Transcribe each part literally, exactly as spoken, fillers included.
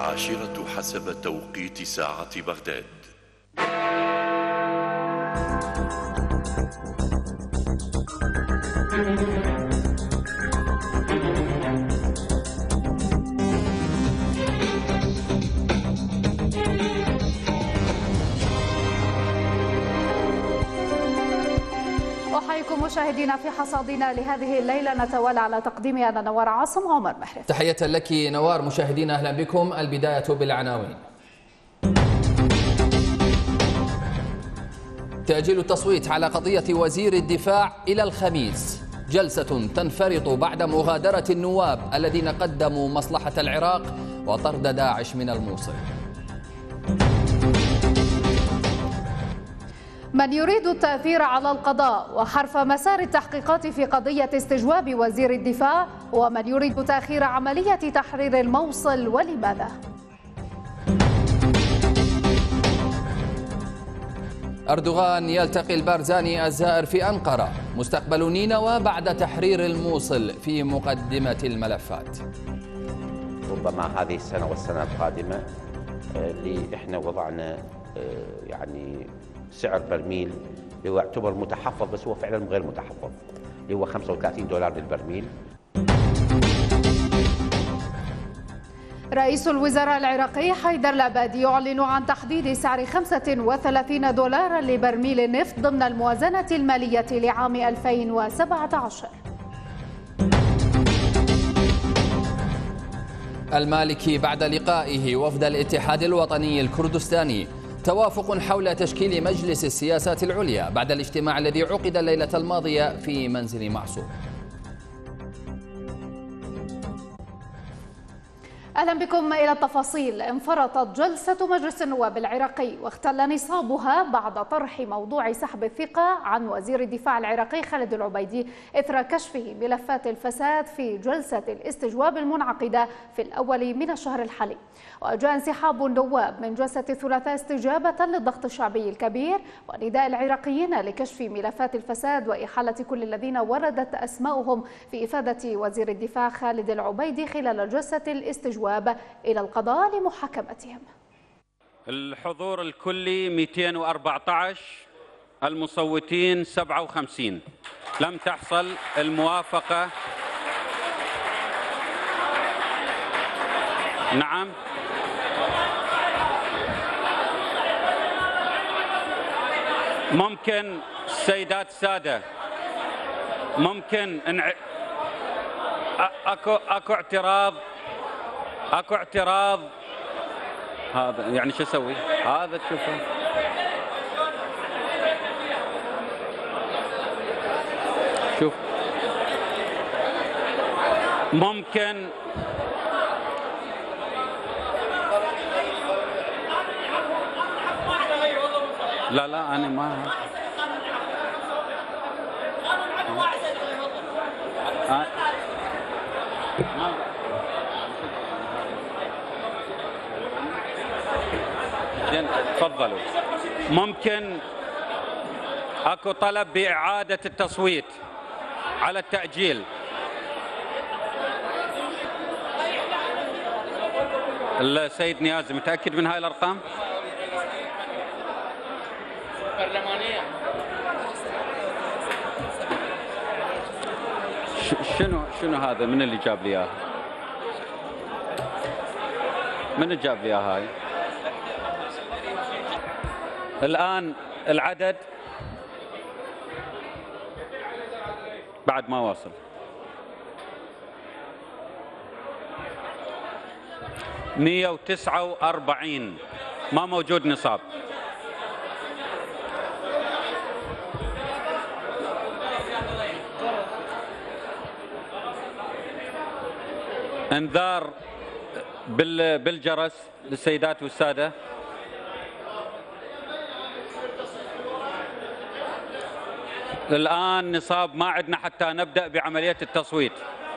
العاشرة حسب توقيت ساعة بغداد. أحييكم مشاهدينا في حصادنا لهذه الليلة. نتوالى على تقديمي أنا نوار عاصم وعمر محرف. تحية لك نوار. مشاهدينا أهلا بكم. البداية بالعناوين. تأجيل التصويت على قضية وزير الدفاع إلى الخميس. جلسة تنفرط بعد مغادرة النواب الذين قدموا مصلحة العراق وطرد داعش من الموصل. من يريد التأثير على القضاء وحرف مسار التحقيقات في قضية استجواب وزير الدفاع، ومن يريد تأخير عملية تحرير الموصل ولماذا؟ أردوغان يلتقي البارزاني الزائر في أنقرة. مستقبل نينوى بعد تحرير الموصل في مقدمة الملفات. ربما هذه السنة والسنة القادمة اللي احنا وضعنا يعني سعر برميل اللي هو يعتبر متحفظ، بس هو فعلا غير متحفظ، اللي هو خمسة وثلاثين دولار للبرميل. رئيس الوزراء العراقي حيدر العبادي يعلن عن تحديد سعر خمسة وثلاثين دولارا لبرميل النفط ضمن الموازنة المالية لعام ألفين وسبعة عشر. المالكي بعد لقائه وفد الاتحاد الوطني الكردستاني. توافق حول تشكيل مجلس السياسات العليا بعد الاجتماع الذي عقد الليلة الماضية في منزل معصوم. أهلا بكم إلى التفاصيل. انفرطت جلسة مجلس النواب العراقي واختل نصابها بعد طرح موضوع سحب الثقة عن وزير الدفاع العراقي خالد العبيدي إثر كشفه ملفات الفساد في جلسة الاستجواب المنعقدة في الأول من الشهر الحالي. وجاء انسحاب النواب من جلسة الثلاثاء استجابة للضغط الشعبي الكبير ونداء العراقيين لكشف ملفات الفساد وإحالة كل الذين وردت أسماؤهم في إفادة وزير الدفاع خالد العبيدي خلال جلسة الاستجواب إلى القضاء لمحاكمتهم. الحضور الكلي مئتين وأربعة عشر، المصوتين سبعة وخمسين. لم تحصل الموافقة. نعم. ممكن السيدات السادة ممكن انع... اكو اكو اعتراض اكو اعتراض هذا يعني شو اسوي؟ هذا تشوفه شوف ممكن لا لا انا ما أه. تفضلوا. ممكن اكو طلب بإعادة التصويت على التأجيل. السيد نيازي متأكد من هاي الأرقام؟ برلمانية. شنو شنو هذا؟ من اللي جاب لي اياه؟ من اللي جاب لي اياه هاي؟ الآن العدد بعد ما واصل. مئة وتسعة وأربعين ما موجود نصاب. انذار بالجرس للسيدات والسادة. الآن نصاب ما عندنا حتى نبدأ بعملية التصويت.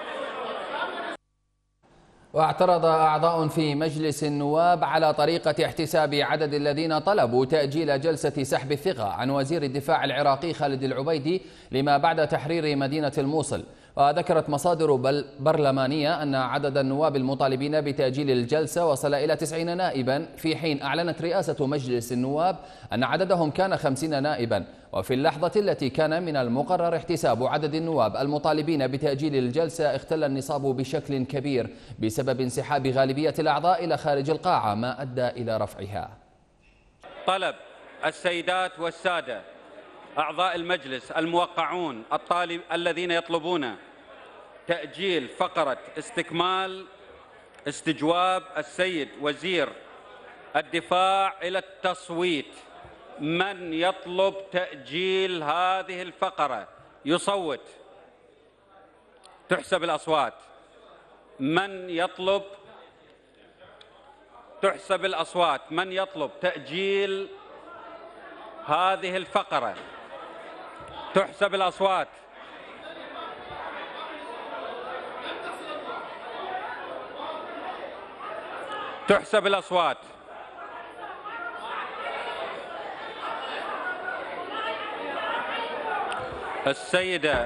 واعترض أعضاء في مجلس النواب على طريقة احتساب عدد الذين طلبوا تأجيل جلسة سحب الثقة عن وزير الدفاع العراقي خالد العبيدي لما بعد تحرير مدينة الموصل. وذكرت مصادر برلمانية أن عدد النواب المطالبين بتأجيل الجلسة وصل إلى تسعين نائبا، في حين أعلنت رئاسة مجلس النواب أن عددهم كان خمسين نائبا. وفي اللحظة التي كان من المقرر احتساب عدد النواب المطالبين بتأجيل الجلسة، اختل النصاب بشكل كبير بسبب انسحاب غالبية الأعضاء إلى خارج القاعة، ما أدى إلى رفعها. طلب السيدات والسادة أعضاء المجلس الموقعون الطالب الذين يطلبون تأجيل فقرة استكمال استجواب السيد وزير الدفاع إلى التصويت. من يطلب تأجيل هذه الفقرة يصوت، تحسب الأصوات. من يطلب تحسب الأصوات. من يطلب تأجيل هذه الفقرة تحسب الأصوات. تحسب الأصوات. السيدة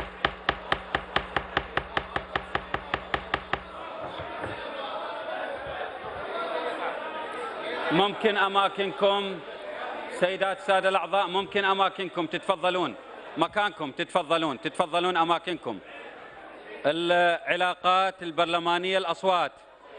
ممكن أماكنكم، سيدات سادة الأعضاء، ممكن أماكنكم تتفضلون مكانكم، تتفضلون تتفضلون أماكنكم. العلاقات البرلمانية، الأصوات.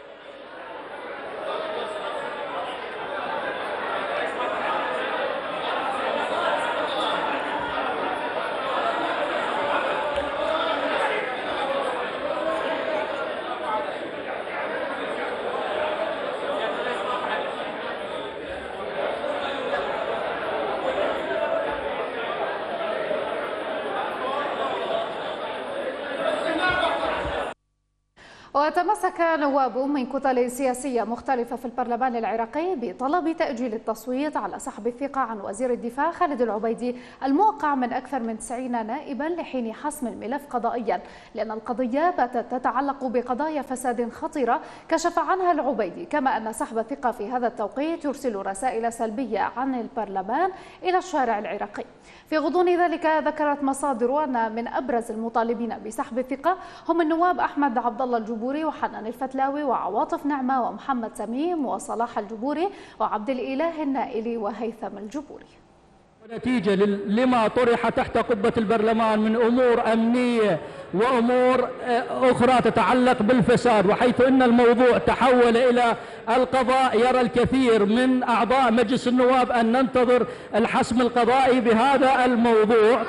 وتمسك نواب من كتل سياسية مختلفة في البرلمان العراقي بطلب تأجيل التصويت على سحب الثقة عن وزير الدفاع خالد العبيدي الموقع من أكثر من تسعين نائبا لحين حسم الملف قضائيا، لأن القضية باتت تتعلق بقضايا فساد خطيرة كشف عنها العبيدي، كما أن سحب الثقة في هذا التوقيت يرسل رسائل سلبية عن البرلمان إلى الشارع العراقي. في غضون ذلك ذكرت مصادر أن من أبرز المطالبين بسحب الثقة هم النواب أحمد عبد الله الجبوري وحنان الفتلاوي وعواطف نعمة ومحمد سميم وصلاح الجبوري وعبد الإله النائلي وهيثم الجبوري. نتيجة لما طرح تحت قبة البرلمان من أمور أمنية وأمور أخرى تتعلق بالفساد، وحيث أن الموضوع تحول إلى القضاء، يرى الكثير من أعضاء مجلس النواب أن ننتظر الحسم القضائي بهذا الموضوع.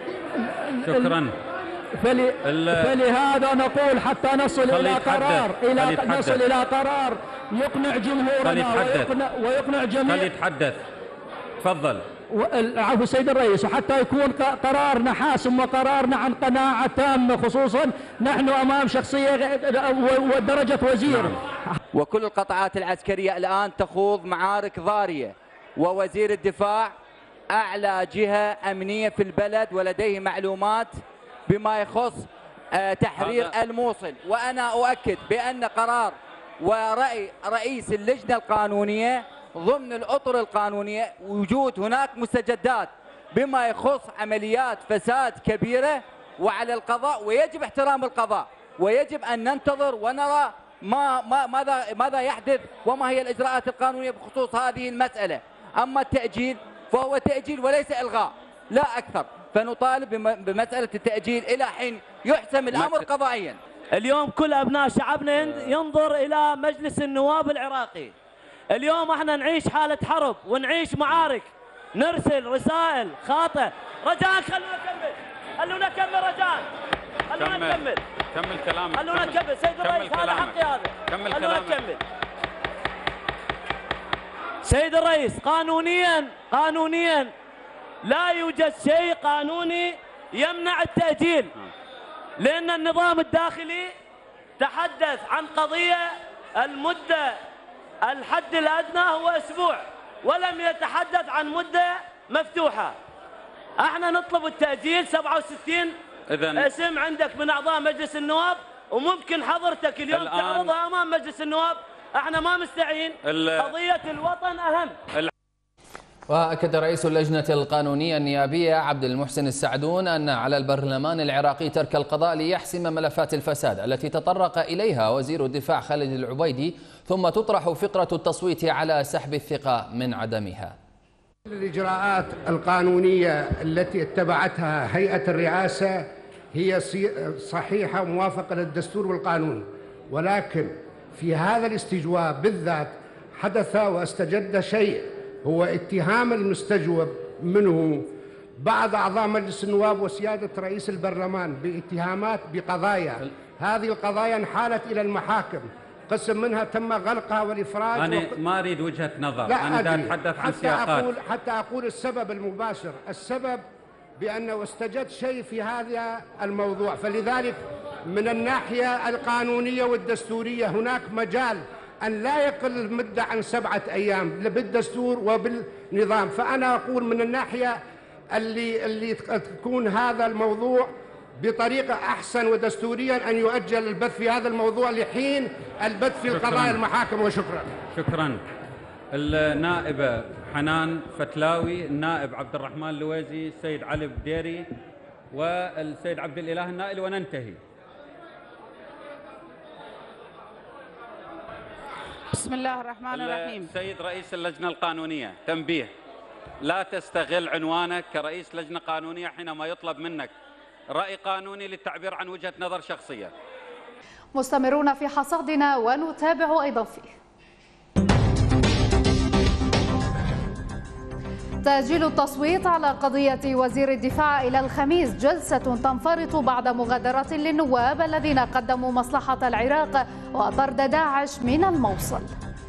شكرا. فل... فلهذا نقول حتى نصل إلى قرار إلى نصل إلى قرار يقنع جمهورنا ويقنع, ويقنع جميع. خلي يتحدث. تفضل. عفوا سيد الرئيس، وحتى يكون قرارنا حاسم وقرارنا عن قناعة تامة، خصوصا نحن أمام شخصية ودرجة وزير. نعم. وكل القطاعات العسكرية الآن تخوض معارك ضارية، ووزير الدفاع أعلى جهة أمنية في البلد ولديه معلومات بما يخص تحرير الموصل. وأنا أؤكد بأن قرار ورأي رئيس اللجنة القانونية ضمن الأطر القانونية وجود هناك مستجدات بما يخص عمليات فساد كبيرة وعلى القضاء، ويجب احترام القضاء، ويجب أن ننتظر ونرى ما ما ماذا ماذا يحدث وما هي الإجراءات القانونية بخصوص هذه المسألة. أما التأجيل فهو تأجيل وليس إلغاء، لا أكثر. فنطالب بمسألة التأجيل إلى حين يحسم الأمر قضائيا. اليوم كل أبناء شعبنا ينظر إلى مجلس النواب العراقي. اليوم احنا نعيش حالة حرب ونعيش معارك، نرسل رسائل خاطئة. رجاء خلونا نكمل، خلونا نكمل رجاء، خلونا نكمل. كمل كلامك. خلونا نكمل سيد الرئيس، هذا حقي هذا. كمل خلونا كلامك. نكمل. سيد الرئيس، قانونيا قانونيا لا يوجد شيء قانوني يمنع التأجيل، لأن النظام الداخلي تحدث عن قضية المدة الحد الأدنى هو أسبوع، ولم يتحدث عن مدة مفتوحة. احنا نطلب التأجيل. سبعة وستين اسم عندك من أعضاء مجلس النواب، وممكن حضرتك اليوم تعرضها أمام مجلس النواب. احنا ما مستعين، قضية الوطن أهم. وأكد رئيس اللجنة القانونية النيابية عبد المحسن السعدون أن على البرلمان العراقي ترك القضاء ليحسم ملفات الفساد التي تطرق إليها وزير الدفاع خالد العبيدي، ثم تطرح فقرة التصويت على سحب الثقة من عدمها. الإجراءات القانونية التي اتبعتها هيئة الرئاسة هي صحيحة وموافقة للدستور والقانون، ولكن في هذا الاستجواب بالذات حدث واستجد شيء، هو اتهام المستجوب منه بعض أعضاء مجلس النواب وسيادة رئيس البرلمان باتهامات بقضايا. هذه القضايا انحالت إلى المحاكم، قسم منها تم غلقها والإفراج. أنا وق... ما أريد وجهة نظر، لا أنا أتحدث عن سياقات. أقول حتى أقول السبب المباشر، السبب بأنه استجد شيء في هذا الموضوع، فلذلك من الناحية القانونية والدستورية هناك مجال أن لا يقل المدة عن سبعة أيام بالدستور وبالنظام. فأنا أقول من الناحية اللي اللي تكون هذا الموضوع بطريقة أحسن ودستوريا أن يؤجل البث في هذا الموضوع لحين البث في القضايا المحاكم. وشكرا. شكرا. النائبة حنان فتلاوي، النائب عبد الرحمن اللويزي، السيد علي بديري والسيد عبد الإله النائل، وننتهي. بسم الله الرحمن الرحيم. السيد رئيس اللجنة القانونية، تنبيه، لا تستغل عنوانك كرئيس لجنة قانونية حينما يطلب منك رأي قانوني للتعبير عن وجهة نظر شخصية. مستمرون في حصادنا ونتابع أيضا فيه. تأجيل التصويت على قضية وزير الدفاع إلى الخميس، جلسة تنفرط بعد مغادرة للنواب الذين قدموا مصلحة العراق وطرد داعش من الموصل.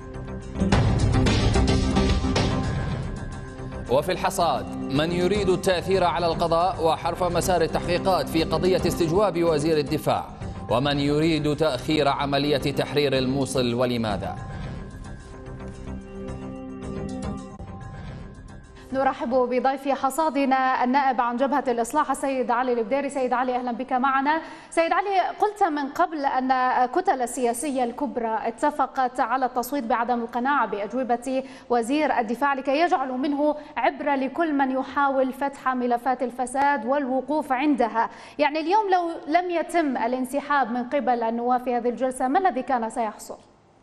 وفي الحصاد، من يريد التأثير على القضاء وحرف مسار التحقيقات في قضية استجواب وزير الدفاع، ومن يريد تأخير عملية تحرير الموصل ولماذا؟ نرحب بضيف حصادنا النائب عن جبهة الإصلاح السيد علي البديري. سيد علي أهلا بك معنا. سيد علي، قلت من قبل أن الكتل السياسية الكبرى اتفقت على التصويت بعدم القناعة بأجوبة وزير الدفاع لكي يجعلوا منه عبرة لكل من يحاول فتح ملفات الفساد والوقوف عندها. يعني اليوم لو لم يتم الانسحاب من قبل النواب في هذه الجلسة، ما الذي كان سيحصل؟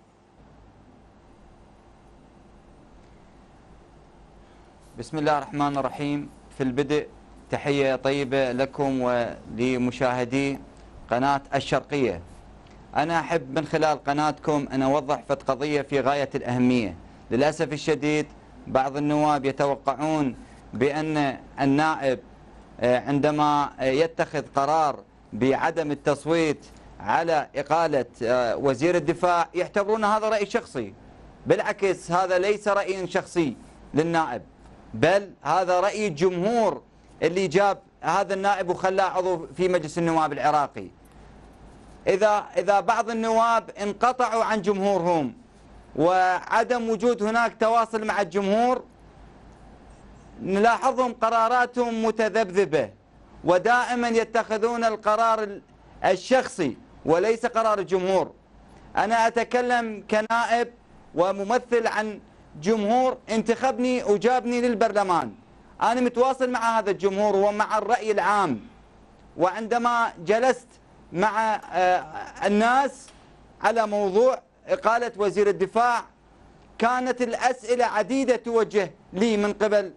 بسم الله الرحمن الرحيم. في البدء تحية طيبة لكم ولمشاهدي قناة الشرقية. أنا أحب من خلال قناتكم أن أوضح في قضية في غاية الأهمية. للأسف الشديد بعض النواب يتوقعون بأن النائب عندما يتخذ قرار بعدم التصويت على إقالة وزير الدفاع يعتبرون هذا رأي شخصي. بالعكس، هذا ليس رأي شخصي للنائب، بل هذا رأي الجمهور اللي جاب هذا النائب وخلاه عضو في مجلس النواب العراقي. إذا إذا بعض النواب انقطعوا عن جمهورهم وعدم وجود هناك تواصل مع الجمهور، نلاحظهم قراراتهم متذبذبة ودائما يتخذون القرار الشخصي وليس قرار الجمهور. أنا أتكلم كنائب وممثل عن جمهور انتخبني وجابني للبرلمان. أنا متواصل مع هذا الجمهور ومع الرأي العام، وعندما جلست مع الناس على موضوع إقالة وزير الدفاع كانت الأسئلة عديدة توجه لي من قبل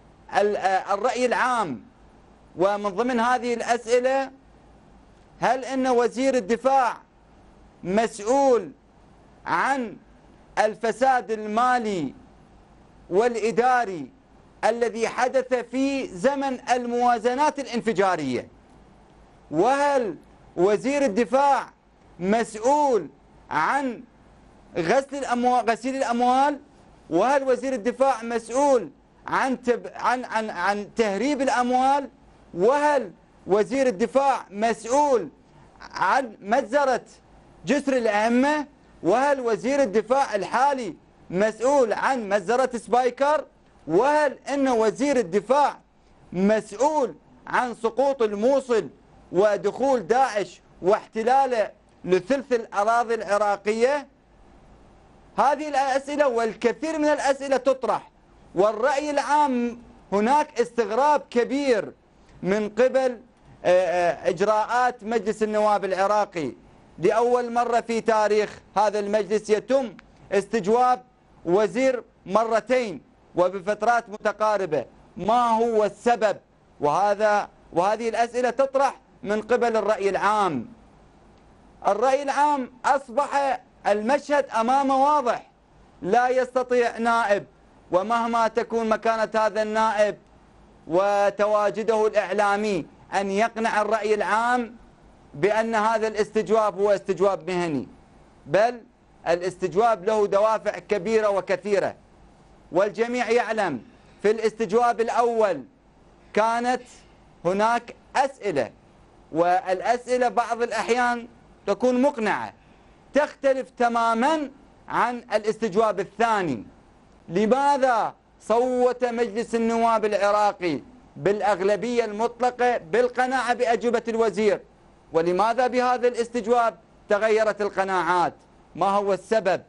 الرأي العام، ومن ضمن هذه الأسئلة: هل أن وزير الدفاع مسؤول عن الفساد المالي والإداري الذي حدث في زمن الموازنات الانفجارية؟ وهل وزير الدفاع مسؤول عن غسل الأموال غسيل الأموال؟ وهل وزير الدفاع مسؤول عن تب عن عن عن تهريب الأموال؟ وهل وزير الدفاع مسؤول عن مجزرة جسر الأئمة؟ وهل وزير الدفاع الحالي مسؤول عن مجزرة سبايكر؟ وهل أن وزير الدفاع مسؤول عن سقوط الموصل ودخول داعش واحتلاله لثلث الأراضي العراقية؟ هذه الأسئلة والكثير من الأسئلة تطرح، والرأي العام هناك استغراب كبير من قبل إجراءات مجلس النواب العراقي. لأول مرة في تاريخ هذا المجلس يتم استجواب وزير مرتين وبفترات متقاربة. ما هو السبب؟ وهذا وهذه الأسئلة تطرح من قبل الرأي العام. الرأي العام أصبح المشهد أمامه واضح، لا يستطيع نائب ومهما تكون مكانة هذا النائب وتواجده الإعلامي أن يقنع الرأي العام بأن هذا الاستجواب هو استجواب مهني، بل الاستجواب له دوافع كبيرة وكثيرة. والجميع يعلم في الاستجواب الأول كانت هناك أسئلة، والأسئلة بعض الأحيان تكون مقنعة، تختلف تماما عن الاستجواب الثاني. لماذا صوت مجلس النواب العراقي بالأغلبية المطلقة بالقناعة بأجوبة الوزير، ولماذا بهذا الاستجواب تغيرت القناعات؟ ما هو السبب؟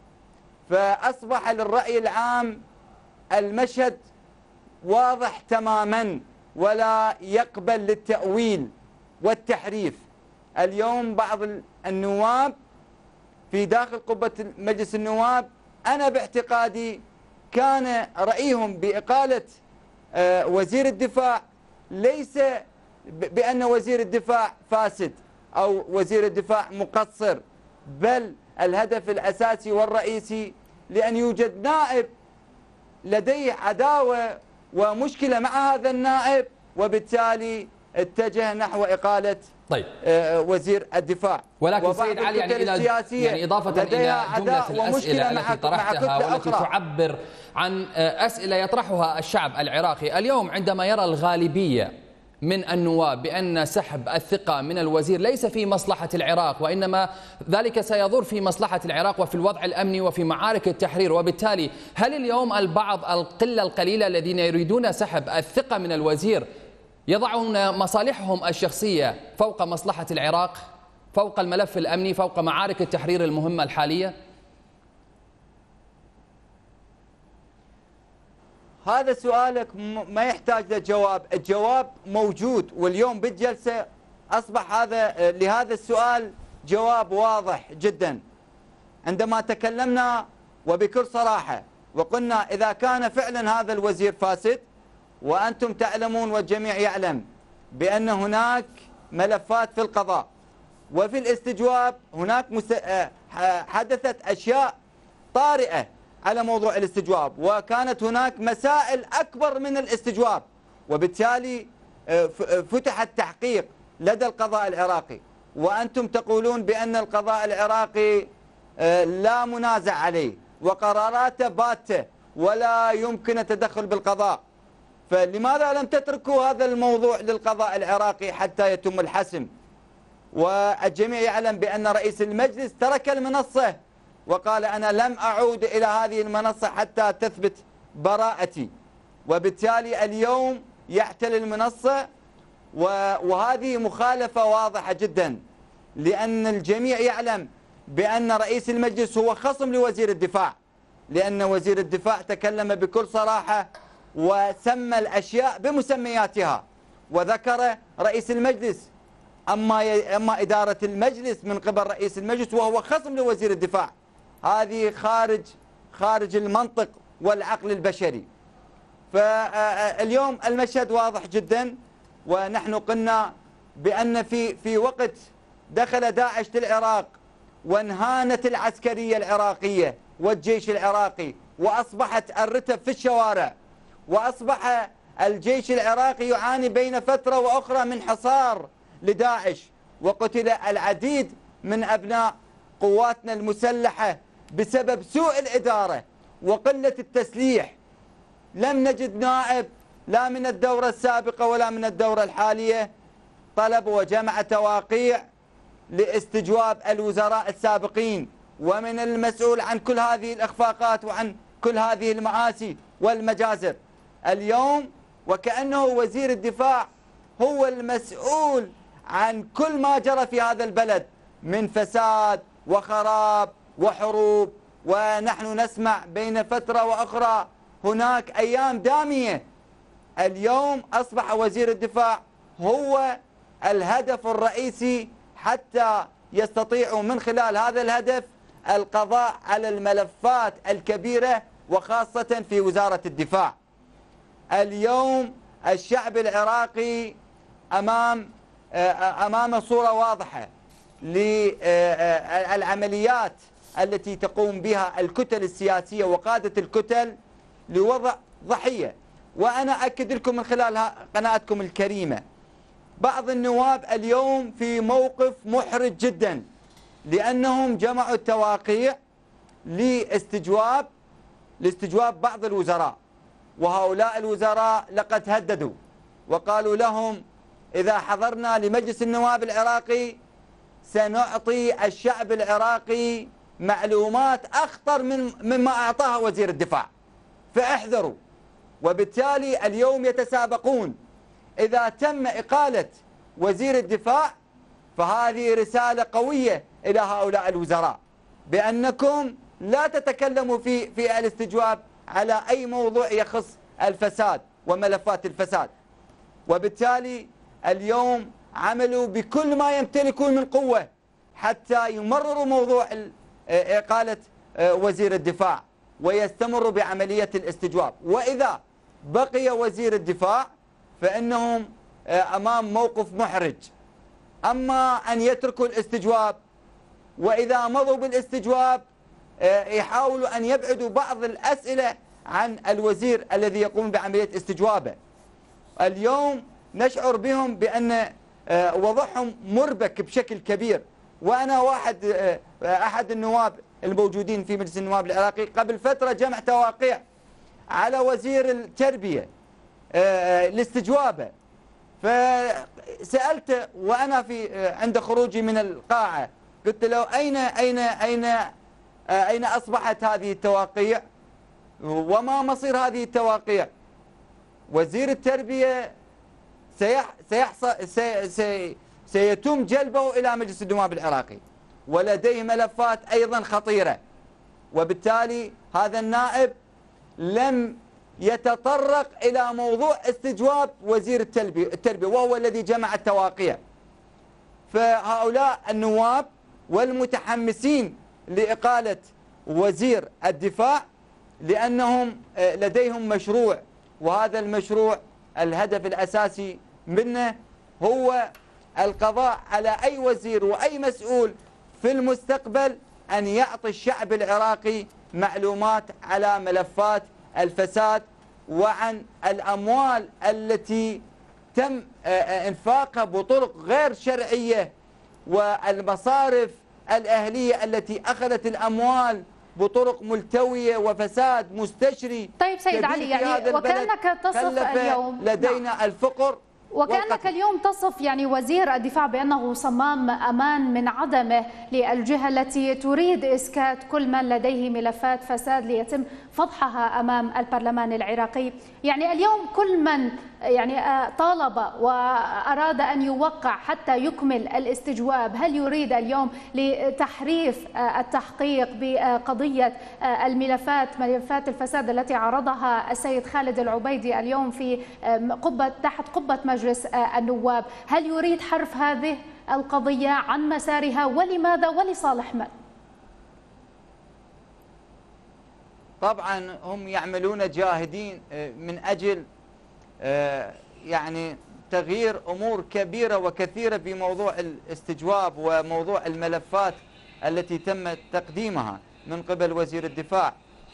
فأصبح للرأي العام المشهد واضح تماما ولا يقبل للتأويل والتحريف. اليوم بعض النواب في داخل قبة مجلس النواب أنا باعتقادي كان رأيهم بإقالة وزير الدفاع ليس بأن وزير الدفاع فاسد أو وزير الدفاع مقصر، بل الهدف الأساسي والرئيسي لأن يوجد نائب لديه عداوة ومشكلة مع هذا النائب، وبالتالي اتجه نحو إقالة طيب. وزير الدفاع. ولكن سيد علي يعني إلى يعني إضافة إلى جملة الأسئلة التي طرحتها والتي تعبر عن أسئلة يطرحها الشعب العراقي اليوم، عندما يرى الغالبية من النواب بأن سحب الثقة من الوزير ليس في مصلحة العراق، وإنما ذلك سيضر في مصلحة العراق وفي الوضع الأمني وفي معارك التحرير، وبالتالي هل اليوم البعض القلة القليلة الذين يريدون سحب الثقة من الوزير يضعون مصالحهم الشخصية فوق مصلحة العراق، فوق الملف الأمني، فوق معارك التحرير المهمة الحالية؟ هذا سؤالك ما يحتاج لجواب، الجواب موجود، واليوم بالجلسة أصبح هذا لهذا السؤال جواب واضح جدا. عندما تكلمنا وبكل صراحة وقلنا إذا كان فعلا هذا الوزير فاسد، وأنتم تعلمون والجميع يعلم بأن هناك ملفات في القضاء وفي الاستجواب هناك حدثت أشياء طارئة على موضوع الاستجواب، وكانت هناك مسائل أكبر من الاستجواب، وبالتالي فتح التحقيق لدى القضاء العراقي، وأنتم تقولون بأن القضاء العراقي لا منازع عليه وقراراته باتة ولا يمكن التدخل بالقضاء، فلماذا لم تتركوا هذا الموضوع للقضاء العراقي حتى يتم الحسم؟ والجميع يعلم بأن رئيس المجلس ترك المنصة وقال أنا لم أعود إلى هذه المنصة حتى تثبت براءتي، وبالتالي اليوم يحتل المنصة، وهذه مخالفة واضحة جدا، لأن الجميع يعلم بأن رئيس المجلس هو خصم لوزير الدفاع، لأن وزير الدفاع تكلم بكل صراحة وسمى الأشياء بمسمياتها، وذكر رئيس المجلس. أما أما إدارة المجلس من قبل رئيس المجلس وهو خصم لوزير الدفاع، هذه خارج خارج المنطق والعقل البشري. فاليوم المشهد واضح جدا، ونحن قلنا بأن في في وقت دخل داعش للعراق وانهانت العسكرية العراقية والجيش العراقي، وأصبحت الرتب في الشوارع، وأصبح الجيش العراقي يعاني بين فترة وأخرى من حصار لداعش، وقتل العديد من أبناء قواتنا المسلحة بسبب سوء الإدارة وقلة التسليح. لم نجد نائب لا من الدورة السابقة ولا من الدورة الحالية طلب وجمع تواقيع لاستجواب الوزراء السابقين، ومن المسؤول عن كل هذه الإخفاقات وعن كل هذه المآسي والمجازر اليوم، وكأنه وزير الدفاع هو المسؤول عن كل ما جرى في هذا البلد من فساد وخراب وحروب. ونحن نسمع بين فترة وأخرى هناك أيام دامية. اليوم أصبح وزير الدفاع هو الهدف الرئيسي حتى يستطيعوا من خلال هذا الهدف القضاء على الملفات الكبيرة وخاصة في وزارة الدفاع. اليوم الشعب العراقي أمام أمام صورة واضحة للعمليات التي تقوم بها الكتل السياسية وقادة الكتل لوضع ضحية. وأنا أكد لكم من خلال قناتكم الكريمة بعض النواب اليوم في موقف محرج جدا، لأنهم جمعوا التواقيع لاستجواب لاستجواب بعض الوزراء، وهؤلاء الوزراء لقد هددوا وقالوا لهم إذا حضرنا لمجلس النواب العراقي سنعطي الشعب العراقي معلومات أخطر من مما أعطاها وزير الدفاع، فاحذروا. وبالتالي اليوم يتسابقون. إذا تم إقالة وزير الدفاع فهذه رسالة قوية إلى هؤلاء الوزراء بأنكم لا تتكلموا في في الاستجواب على أي موضوع يخص الفساد وملفات الفساد. وبالتالي اليوم عملوا بكل ما يمتلكون من قوة حتى يمرروا موضوع إقالة وزير الدفاع ويستمروا بعملية الاستجواب. وإذا بقي وزير الدفاع فإنهم أمام موقف محرج. أما أن يتركوا الاستجواب، وإذا مضوا بالاستجواب يحاولوا أن يبعدوا بعض الأسئلة عن الوزير الذي يقوم بعملية استجوابه. اليوم نشعر بهم بأن وضعهم مربك بشكل كبير. وأنا واحد أحد النواب الموجودين في مجلس النواب العراقي قبل فترة جمع تواقيع على وزير التربية لاستجوابه، فسألته وأنا في عند خروجي من القاعة قلت له أين أين أين أين أصبحت هذه التواقيع وما مصير هذه التواقيع؟ وزير التربية سيح سيحصل سي سي سيتم جلبه إلى مجلس النواب العراقي ولديه ملفات أيضا خطيرة. وبالتالي هذا النائب لم يتطرق إلى موضوع استجواب وزير التربية وهو الذي جمع التواقيع. فهؤلاء النواب والمتحمسين لإقالة وزير الدفاع لأنهم لديهم مشروع، وهذا المشروع الهدف الأساسي منه هو القضاء على أي وزير وأي مسؤول في المستقبل أن يعطي الشعب العراقي معلومات على ملفات الفساد وعن الأموال التي تم انفاقها بطرق غير شرعية والمصارف الأهلية التي أخذت الأموال بطرق ملتوية وفساد مستشري. طيب سيد علي، يعني وكأنك تصف اليوم لدينا نعم. الفقر وكأنك والقتل. اليوم تصف يعني وزير الدفاع بأنه صمام أمان من عدمه للجهة التي تريد إسكات كل من لديه ملفات فساد ليتم فضحها أمام البرلمان العراقي. يعني اليوم كل من يعني طالب وأراد أن يوقع حتى يكمل الاستجواب، هل يريد اليوم لتحريف التحقيق بقضية الملفات ملفات الفساد التي عرضها السيد خالد العبيدي اليوم في قبة تحت قبة مجلس النواب، هل يريد حرف هذه القضية عن مسارها ولماذا ولصالح من؟ طبعا هم يعملون جاهدين من أجل يعني تغيير أمور كبيرة وكثيرة في موضوع الاستجواب وموضوع الملفات التي تم تقديمها من قبل وزير الدفاع.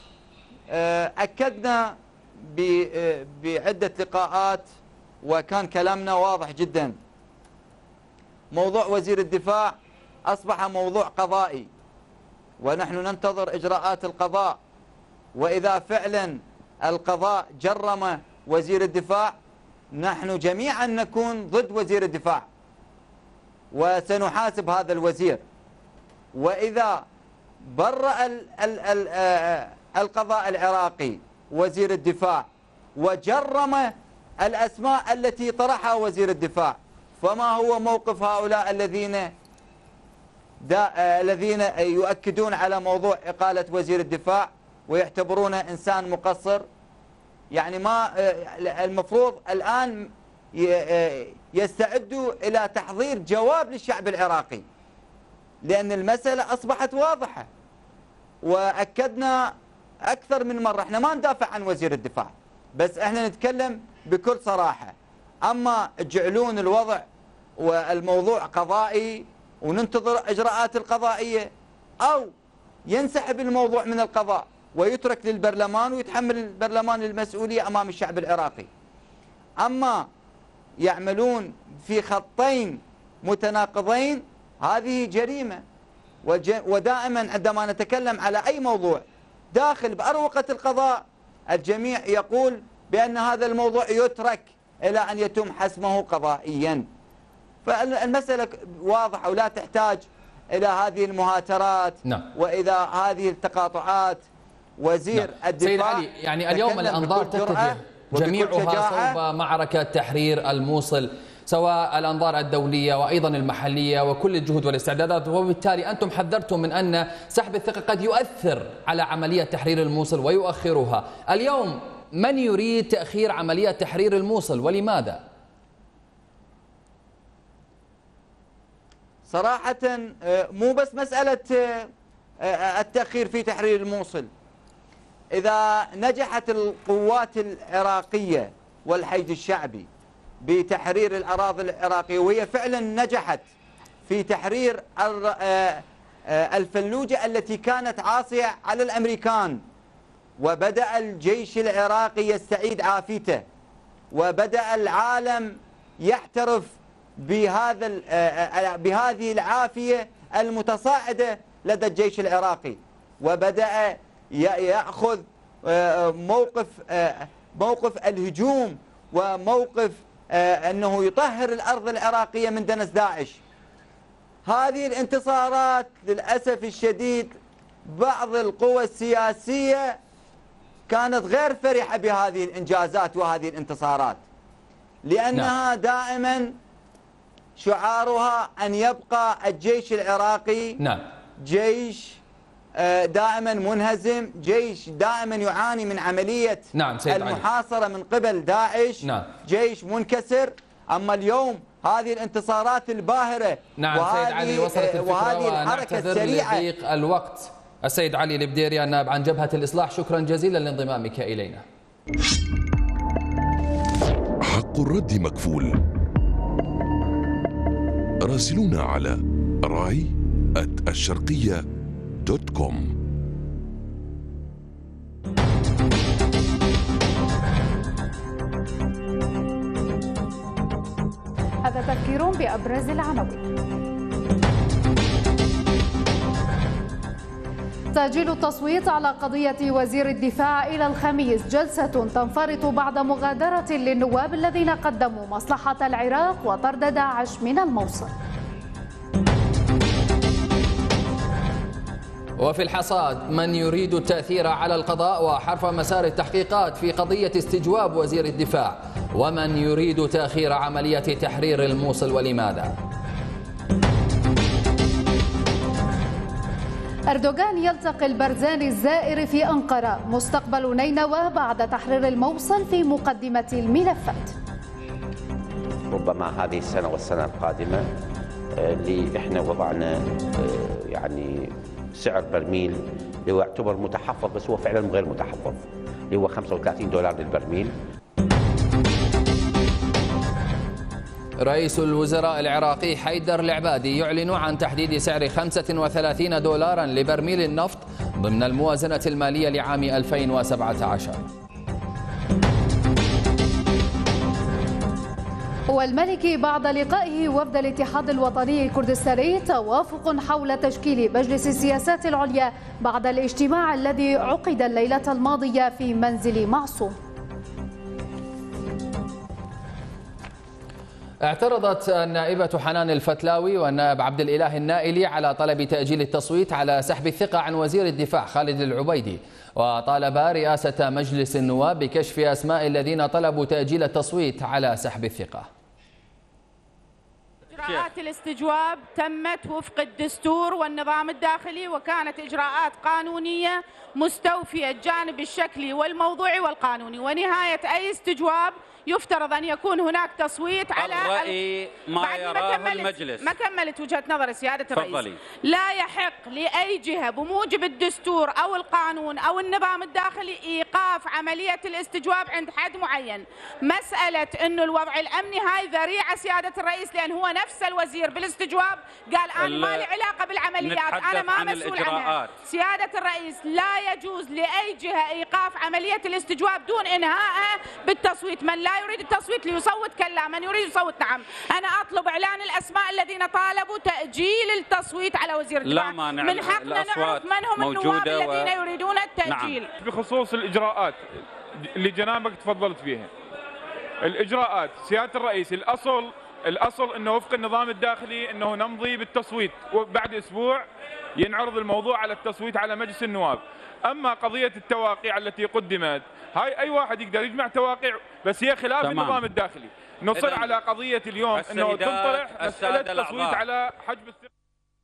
أكدنا بعدة لقاءات وكان كلامنا واضح جدا. موضوع وزير الدفاع أصبح موضوع قضائي ونحن ننتظر إجراءات القضاء، وإذا فعلا القضاء جرم وزير الدفاع نحن جميعا نكون ضد وزير الدفاع وسنحاسب هذا الوزير. وإذا برأ ال ال ال القضاء العراقي وزير الدفاع وجرم الأسماء التي طرحها وزير الدفاع، فما هو موقف هؤلاء الذين الذين يؤكدون على موضوع إقالة وزير الدفاع ويعتبرونه إنسان مقصر يعني ما المفروض الآن يستعدوا إلى تحضير جواب للشعب العراقي، لأن المسألة أصبحت واضحة. وأكدنا أكثر من مرة احنا ما ندافع عن وزير الدفاع، بس احنا نتكلم بكل صراحة. أما تجعلون الوضع والموضوع قضائي وننتظر إجراءات القضائية، أو ينسحب الموضوع من القضاء ويترك للبرلمان ويتحمل البرلمان المسؤولية أمام الشعب العراقي. أما يعملون في خطين متناقضين هذه جريمة. ودائما عندما نتكلم على أي موضوع داخل بأروقة القضاء الجميع يقول بأن هذا الموضوع يترك إلى أن يتم حسمه قضائيا. فالمسألة واضحة ولا تحتاج إلى هذه المهاترات. نعم. وإذا هذه التقاطعات. وزير نعم. الدفاع سيد علي، يعني اليوم الأنظار تتجه جميعها صوب معركة تحرير الموصل، سواء الأنظار الدولية وأيضا المحلية وكل الجهود والاستعدادات، وبالتالي أنتم حذرتم من أن سحب الثقة قد يؤثر على عملية تحرير الموصل ويؤخرها. اليوم من يريد تأخير عملية تحرير الموصل ولماذا؟ صراحة مو بس مسألة التأخير في تحرير الموصل. إذا نجحت القوات العراقية والحشد الشعبي بتحرير الأراضي العراقية، وهي فعلا نجحت في تحرير الفلوجة التي كانت عاصية على الأمريكان، وبدأ الجيش العراقي يستعيد عافيته، وبدأ العالم يحترف بهذا بهذه العافية المتصاعدة لدى الجيش العراقي، وبدأ يأخذ موقف موقف الهجوم وموقف أنه يطهر الأرض العراقية من دنس داعش. هذه الانتصارات للأسف الشديد بعض القوى السياسية كانت غير فرحة بهذه الإنجازات وهذه الانتصارات، لأنها دائما شعارها أن يبقى الجيش العراقي نعم. جيش دائما منهزم، جيش دائما يعاني من عملية نعم المحاصرة من قبل داعش. نعم. جيش منكسر. أما اليوم هذه الانتصارات الباهرة نعم وهذه, سيد علي وصلت وهذه الحركة السريعة لضيق الوقت. السيد علي البديري النائب عن جبهة الإصلاح، شكرا جزيلا لانضمامك إلينا. حق الرد مكفول. راسلونا على راي آت الشرقية دوت كوم. هذا تذكير بأبرز العناوين. تأجيل التصويت على قضية وزير الدفاع إلى الخميس، جلسة تنفرط بعد مغادرة للنواب الذين قدموا مصلحة العراق وطرد داعش من الموصل. وفي الحصاد، من يريد التأثير على القضاء وحرف مسار التحقيقات في قضية استجواب وزير الدفاع، ومن يريد تأخير عملية تحرير الموصل ولماذا؟ أردوغان يلتقي البرزاني الزائر في أنقرة، مستقبل نينوى بعد تحرير الموصل في مقدمة الملفات. ربما هذه السنة والسنة القادمة اللي احنا وضعنا يعني سعر برميل اللي هو يعتبر متحفظ، بس هو فعلا غير متحفظ، اللي هو خمسة وثلاثين دولار للبرميل. رئيس الوزراء العراقي حيدر العبادي يعلن عن تحديد سعر خمسة وثلاثين دولارا لبرميل النفط ضمن الموازنة المالية لعام ألفين وسبعة عشر. والملكي بعد لقائه وفد الاتحاد الوطني الكردستاني توافق حول تشكيل مجلس السياسات العليا بعد الاجتماع الذي عقد الليلة الماضية في منزل معصوم. اعترضت النائبة حنان الفتلاوي والنائب عبد الإله النائلي على طلب تأجيل التصويت على سحب الثقة عن وزير الدفاع خالد العبيدي، وطالبا رئاسة مجلس النواب بكشف أسماء الذين طلبوا تأجيل التصويت على سحب الثقة. إجراءات الاستجواب تمت وفق الدستور والنظام الداخلي، وكانت إجراءات قانونية مستوفية الجانب الشكلي والموضوعي والقانوني، ونهاية أي استجواب يفترض أن يكون هناك تصويت على الرأي ما يراه المجلس. ما كملت وجهة نظر سيادة الرئيس. فضلي. لا يحق لأي جهة بموجب الدستور أو القانون أو النظام الداخلي إيقاف عملية الاستجواب عند حد معين. مسألة أنه الوضع الأمني هاي ذريعة سيادة الرئيس، لأن هو نفس الوزير بالاستجواب قال أنا ما لي علاقة بالعمليات، أنا ما مسؤول عنها. سيادة الرئيس لا يجوز لأي جهة إيقاف عملية الاستجواب دون إنهائها بالتصويت. من لا يريد التصويت ليصوت كلا، من يريد يصوت نعم. أنا أطلب إعلان الأسماء الذين طالبوا تأجيل التصويت على وزير الدفاع. من حقنا نعرف من هم النواب الذين و... يريدون التأجيل. نعم. بخصوص الإجراءات اللي جنابك تفضلت فيها، الإجراءات سيادة الرئيس الأصل الأصل أنه وفق النظام الداخلي أنه نمضي بالتصويت، وبعد أسبوع ينعرض الموضوع على التصويت على مجلس النواب. أما قضية التواقيع التي قدمت هاي أي واحد يقدر يجمع تواقيع، بس هي خلاف تمام. النظام الداخلي. نصر على قضية اليوم أنه تنطرح مسألة التصويت على حجب الثقة.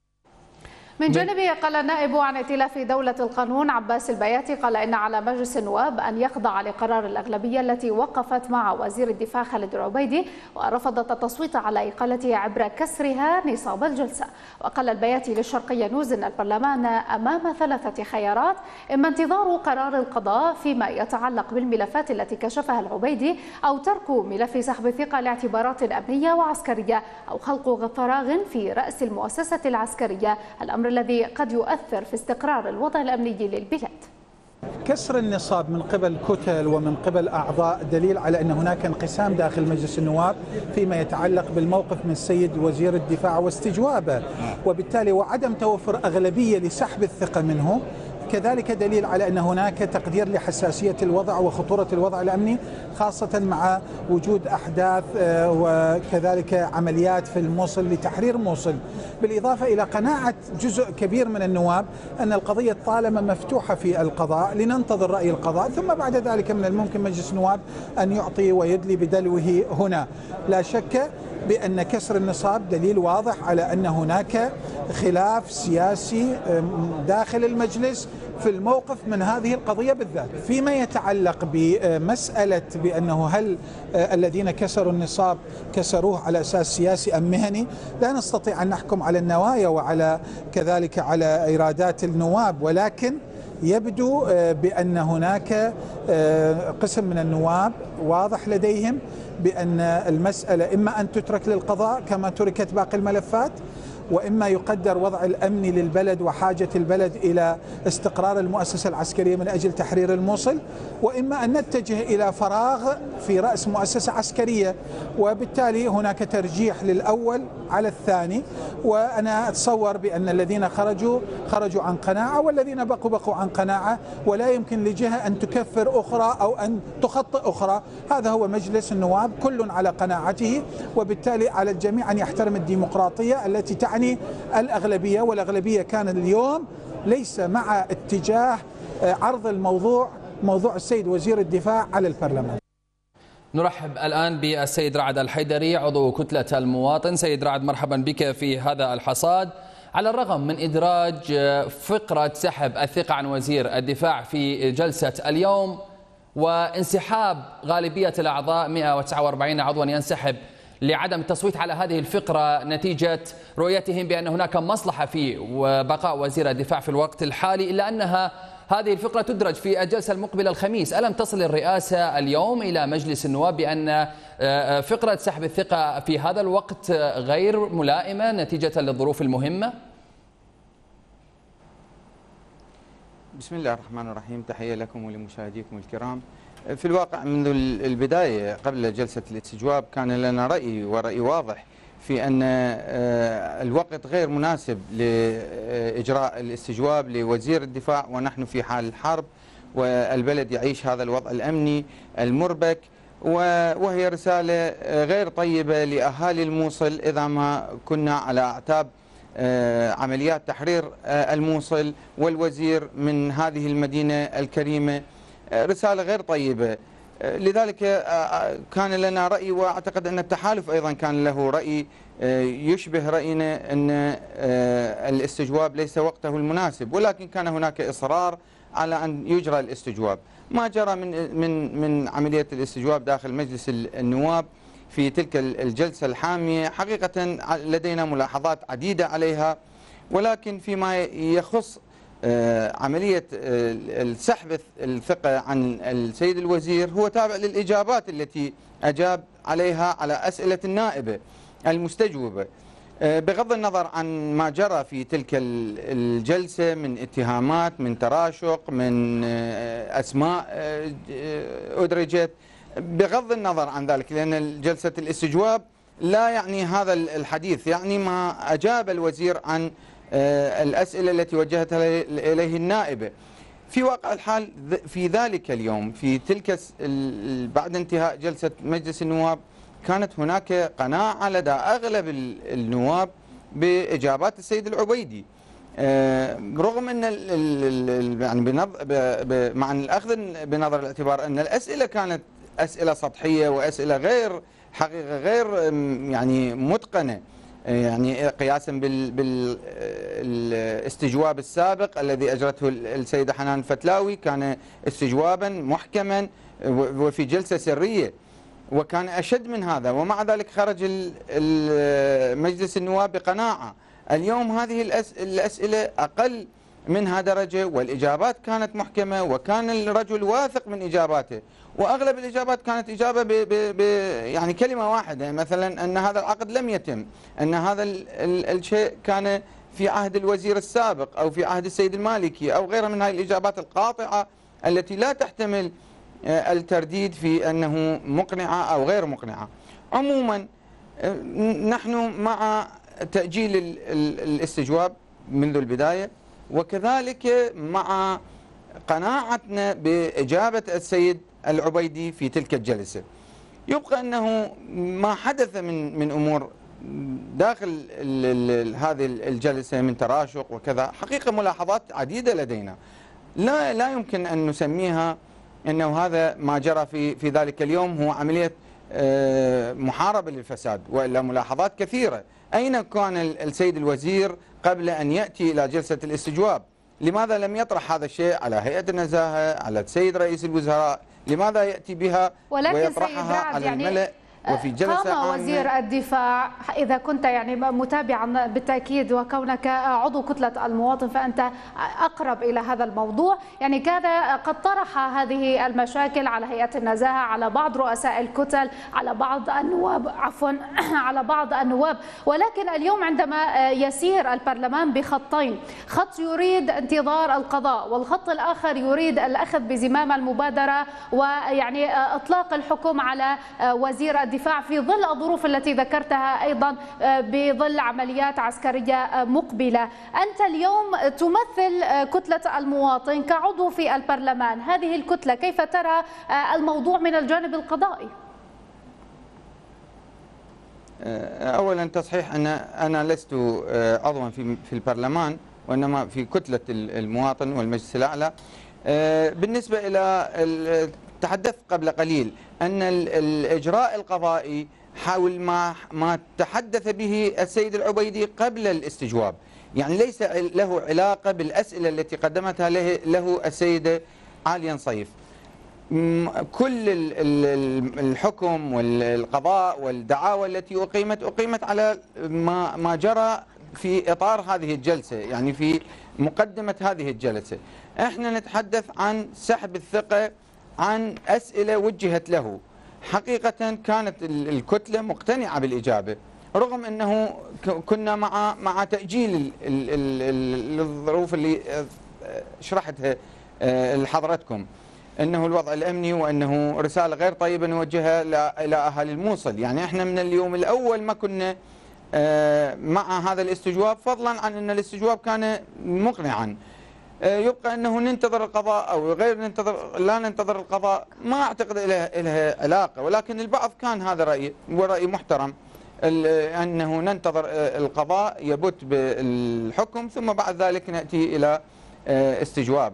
من جانبه قال النائب عن ائتلاف دولة القانون عباس البياتي، قال إن على مجلس النواب أن يخضع لقرار الأغلبية التي وقفت مع وزير الدفاع خالد العبيدي ورفضت التصويت على إقالته عبر كسرها نصاب الجلسة. وقال البياتي للشرقية نيوز إن البرلمان أمام ثلاثة خيارات: إما انتظار قرار القضاء فيما يتعلق بالملفات التي كشفها العبيدي، أو ترك ملف سحب الثقة لاعتبارات أمنية وعسكرية، أو خلق فراغ في رأس المؤسسة العسكرية، الأمر الذي قد يؤثر في استقرار الوضع الأمني للبلاد. كسر النصاب من قبل كتل ومن قبل أعضاء دليل على أن هناك انقسام داخل مجلس النواب فيما يتعلق بالموقف من السيد وزير الدفاع واستجوابه، وبالتالي وعدم توفر أغلبية لسحب الثقة منه كذلك دليل على أن هناك تقدير لحساسية الوضع وخطورة الوضع الأمني، خاصة مع وجود أحداث وكذلك عمليات في الموصل لتحرير موصل، بالإضافة إلى قناعة جزء كبير من النواب أن القضية طالما مفتوحة في القضاء لننتظر رأي القضاء، ثم بعد ذلك من الممكن مجلس النواب أن يعطي ويدلي بدلوه هنا. لا شك بأن كسر النصاب دليل واضح على أن هناك خلاف سياسي داخل المجلس في الموقف من هذه القضية بالذات. فيما يتعلق بمسألة بأنه هل الذين كسروا النصاب كسروه على أساس سياسي أم مهني، لا نستطيع أن نحكم على النوايا وعلى كذلك على إيرادات النواب، ولكن يبدو بأن هناك قسم من النواب واضح لديهم بأن المسألة إما أن تترك للقضاء كما تركت باقي الملفات، وإما يقدر وضع الأمن للبلد وحاجة البلد إلى استقرار المؤسسة العسكرية من أجل تحرير الموصل، وإما أن نتجه إلى فراغ في رأس مؤسسة عسكرية، وبالتالي هناك ترجيح للأول على الثاني. وأنا أتصور بأن الذين خرجوا خرجوا عن قناعة، والذين بقوا بقوا عن قناعة، ولا يمكن لجهة أن تكفر أخرى أو أن تخطئ أخرى. هذا هو مجلس النواب، كل على قناعته، وبالتالي على الجميع أن يحترم الديمقراطية التي تعني الأغلبية، والأغلبية كان اليوم ليس مع اتجاه عرض الموضوع موضوع السيد وزير الدفاع على البرلمان. نرحب الآن بالسيد رعد الحيدري عضو كتلة المواطن. سيد رعد، مرحبا بك في هذا الحصاد. على الرغم من إدراج فقرة سحب الثقة عن وزير الدفاع في جلسة اليوم وانسحاب غالبية الأعضاء مئة وتسعة وأربعين عضوا ينسحب لعدم التصويت على هذه الفقرة نتيجة رؤيتهم بأن هناك مصلحة في بقاء وزير الدفاع في الوقت الحالي، إلا أنها هذه الفقرة تدرج في الجلسة المقبلة الخميس. ألم تصل الرئاسة اليوم إلى مجلس النواب بأن فقرة سحب الثقة في هذا الوقت غير ملائمة نتيجة للظروف المهمة؟ بسم الله الرحمن الرحيم، تحية لكم ولمشاهديكم الكرام. في الواقع منذ البداية قبل جلسة الاستجواب كان لنا رأي ورأي واضح في أن الوقت غير مناسب لإجراء الاستجواب لوزير الدفاع، ونحن في حال حرب والبلد يعيش هذا الوضع الأمني المربك، وهي رسالة غير طيبة لأهالي الموصل إذا ما كنا على أعتاب عمليات تحرير الموصل والوزير من هذه المدينة الكريمة. رسالة غير طيبة. لذلك كان لنا رأي، وأعتقد أن التحالف أيضا كان له رأي يشبه رأينا أن الاستجواب ليس وقته المناسب، ولكن كان هناك إصرار على أن يجرى الاستجواب. ما جرى من من من عملية الاستجواب داخل مجلس النواب في تلك الجلسة الحامية حقيقة لدينا ملاحظات عديدة عليها، ولكن فيما يخص عملية السحب الثقة عن السيد الوزير هو تابع للإجابات التي أجاب عليها على أسئلة النائبة المستجوبة، بغض النظر عن ما جرى في تلك الجلسة من اتهامات، من تراشق، من أسماء أدرجت، بغض النظر عن ذلك، لأن جلسة الاستجواب لا يعني هذا الحديث، يعني ما أجاب الوزير عن الأسئلة التي وجهتها إليه النائبة. في واقع الحال في ذلك اليوم في تلك بعد انتهاء جلسة مجلس النواب كانت هناك قناعة لدى أغلب النواب بإجابات السيد العبيدي، رغم أن يعني مع الأخذ بنظر الاعتبار أن الأسئلة كانت أسئلة سطحية وأسئلة غير حقيقة غير يعني متقنة، يعني قياسا بالاستجواب السابق الذي أجرته السيدة حنان الفتلاوي كان استجوابا محكما وفي جلسة سرية، وكان أشد من هذا، ومع ذلك خرج مجلس النواب بقناعة. اليوم هذه الأسئلة أقل منها درجة والإجابات كانت محكمة، وكان الرجل واثق من إجاباته، وأغلب الإجابات كانت إجابة ب ب ب يعني كلمة واحدة، مثلا أن هذا العقد لم يتم، أن هذا ال ال الشيء كان في عهد الوزير السابق أو في عهد السيد المالكي أو غيرها من هذه الإجابات القاطعة التي لا تحتمل الترديد في أنه مقنعة أو غير مقنعة. عموما نحن مع تأجيل الاستجواب منذ البداية، وكذلك مع قناعتنا بإجابة السيد العبيدي في تلك الجلسة. يبقى أنه ما حدث من من أمور داخل هذه الجلسة من تراشق وكذا حقيقة ملاحظات عديدة لدينا، لا لا يمكن أن نسميها أنه هذا ما جرى في في ذلك اليوم هو عملية محاربة للفساد، وإلا ملاحظات كثيرة. أين كان السيد الوزير قبل أن يأتي إلى جلسة الاستجواب؟ لماذا لم يطرح هذا الشيء على هيئة النزاهة، على السيد رئيس الوزراء؟ لماذا يأتي بها ويطرحها على يعني الملأ وفي جلسة قام وزير الدفاع، إذا كنت يعني متابعا بالتأكيد وكونك عضو كتلة المواطن فأنت أقرب إلى هذا الموضوع، يعني كان قد طرح هذه المشاكل على هيئة النزاهة، على بعض رؤساء الكتل، على بعض النواب عفوا على بعض النواب، ولكن اليوم عندما يسير البرلمان بخطين، خط يريد انتظار القضاء والخط الآخر يريد الأخذ بزمام المبادرة ويعني إطلاق الحكم على وزير الدفاع في ظل الظروف التي ذكرتها أيضا، بظل عمليات عسكرية مقبلة. أنت اليوم تمثل كتلة المواطن كعضو في البرلمان، هذه الكتلة كيف ترى الموضوع من الجانب القضائي؟ أولا تصحيح أن أنا لست عضوا في في البرلمان، وإنما في كتلة المواطن والمجلس الأعلى. بالنسبة إلى تحدثت قبل قليل أن الإجراء القضائي حول ما ما تحدث به السيد العبيدي قبل الاستجواب، يعني ليس له علاقة بالأسئلة التي قدمتها له, له السيدة عالية نصيف. كل الحكم والقضاء والدعاوى التي أقيمت أقيمت على ما ما جرى في إطار هذه الجلسة، يعني في مقدمة هذه الجلسة. احنا نتحدث عن سحب الثقة عن أسئلة وجهت له. حقيقة كانت الكتلة مقتنعة بالإجابة، رغم أنه كنا مع مع تأجيل الظروف اللي شرحتها لحضرتكم، أنه الوضع الأمني وأنه رسالة غير طيبة نوجهها إلى أهالي الموصل. يعني احنا من اليوم الأول ما كنا مع هذا الاستجواب، فضلا عن أن الاستجواب كان مقنعا. يبقى أنه ننتظر القضاء أو غير ننتظر لا ننتظر القضاء، ما أعتقد لها علاقة، ولكن البعض كان هذا رأي ورأي محترم، أنه ننتظر القضاء يبت بالحكم ثم بعد ذلك نأتي إلى استجوابه.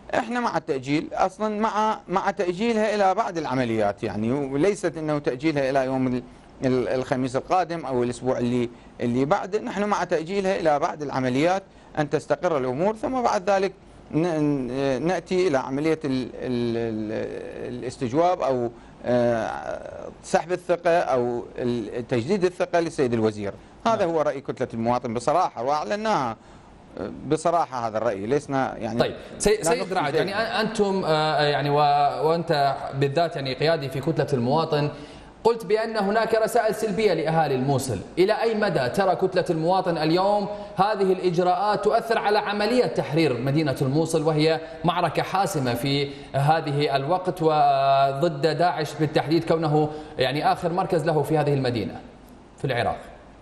احنا مع التأجيل، اصلا مع مع تأجيلها الى بعد العمليات يعني، وليست انه تأجيلها الى يوم الخميس القادم او الاسبوع اللي اللي بعده، نحن مع تأجيلها الى بعد العمليات ان تستقر الامور، ثم بعد ذلك نأتي الى عملية ال ال الاستجواب او سحب الثقة او تجديد الثقة للسيد الوزير. هذا هو رأي كتلة المواطن بصراحة، واعلناها بصراحة هذا الرأي، لسنا يعني. طيب سيد رعد، يعني أنتم يعني وأنت بالذات يعني قيادي في كتلة المواطن، قلت بأن هناك رسائل سلبية لأهالي الموصل، إلى أي مدى ترى كتلة المواطن اليوم هذه الإجراءات تؤثر على عملية تحرير مدينة الموصل، وهي معركة حاسمة في هذه الوقت وضد داعش بالتحديد، كونه يعني آخر مركز له في هذه المدينة في العراق؟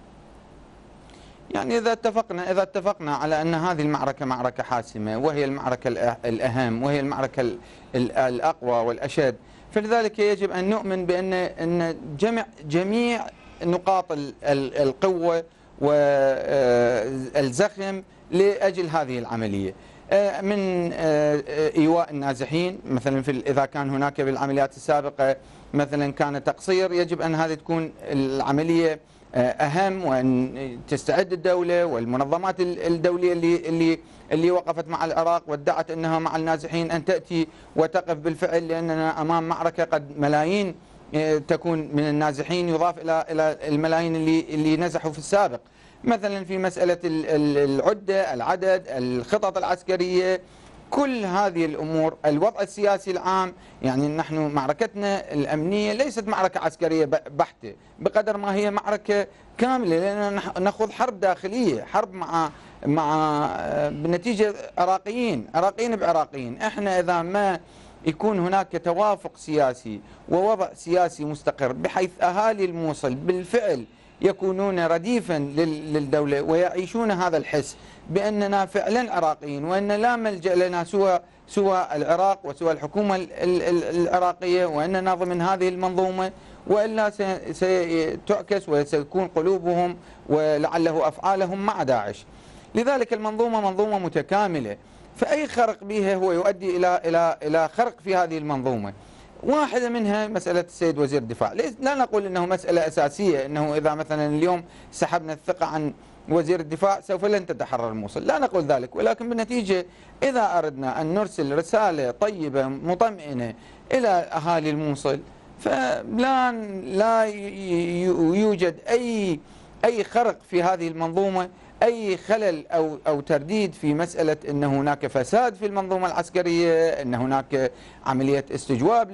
يعني إذا اتفقنا إذا اتفقنا على أن هذه المعركة معركة حاسمة، وهي المعركة الأهم، وهي المعركة الأقوى والأشد، فلذلك يجب أن نؤمن بأن أن جمع جميع نقاط القوة والزخم لأجل هذه العملية، من إيواء النازحين مثلا، في إذا كان هناك بالعمليات السابقة مثلا كان تقصير، يجب أن هذه تكون العملية أهم، وأن تستعد الدولة والمنظمات الدولية اللي اللي اللي وقفت مع العراق وادعت أنها مع النازحين أن تأتي وتقف بالفعل، لأننا أمام معركة قد ملايين تكون من النازحين يضاف إلى إلى الملايين اللي اللي نزحوا في السابق، مثلا في مسألة العدة، العدد، الخطط العسكرية، كل هذه الأمور، الوضع السياسي العام. يعني نحن معركتنا الأمنية ليست معركة عسكرية بحتة بقدر ما هي معركة كاملة، لأننا نخوض حرب داخلية، حرب مع مع بنتيجة عراقيين عراقيين بعراقيين. احنا إذا ما يكون هناك توافق سياسي ووضع سياسي مستقر بحيث أهالي الموصل بالفعل يكونون رديفا للدولة ويعيشون هذا الحس بأننا فعلا عراقيين، وأن لا ملجأ لنا سوى سوى العراق وسوى الحكومة العراقية، وأننا ضمن هذه المنظومة، وإلا ستعكس وسيكون قلوبهم ولعله أفعالهم مع داعش. لذلك المنظومة منظومة متكاملة، فأي خرق بها هو يؤدي إلى إلى إلى خرق في هذه المنظومة. واحدة منها مسألة السيد وزير الدفاع، لا نقول أنه مسألة أساسية، أنه إذا مثلا اليوم سحبنا الثقة عن وزير الدفاع سوف لن تتحرر الموصل، لا نقول ذلك، ولكن بالنتيجة إذا أردنا أن نرسل رسالة طيبة مطمئنة إلى أهالي الموصل، فلا لا يوجد أي أي خرق في هذه المنظومة، أي خلل أو أو ترديد في مسألة أن هناك فساد في المنظومة العسكرية، أن هناك عملية استجواب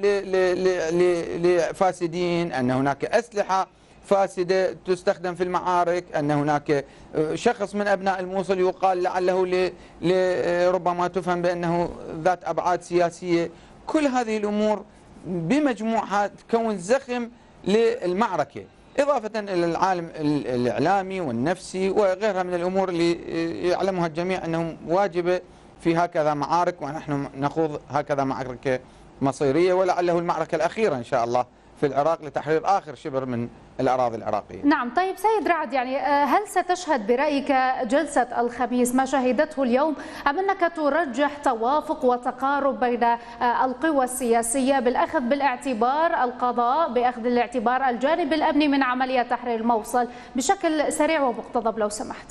لفاسدين، أن هناك أسلحة فاسدة تستخدم في المعارك، أن هناك شخص من أبناء الموصل يقال لعله ربما تفهم بأنه ذات أبعاد سياسية. كل هذه الأمور بمجموعها تكون زخم للمعركة، إضافة إلى العالم الإعلامي والنفسي وغيرها من الأمور اللي يعلمها الجميع أنهم واجبة في هكذا معارك، ونحن نخوض هكذا معركة مصيرية، ولعله المعركة الأخيرة إن شاء الله في العراق لتحرير آخر شبر من الأراضي العراقية. نعم. طيب سيد رعد، يعني هل ستشهد برأيك جلسة الخميس ما شهدته اليوم، أم أنك ترجح توافق وتقارب بين القوى السياسية بالأخذ بالاعتبار القضاء، بأخذ الاعتبار الجانب الأمني من عملية تحرير الموصل بشكل سريع ومقتضب لو سمحت؟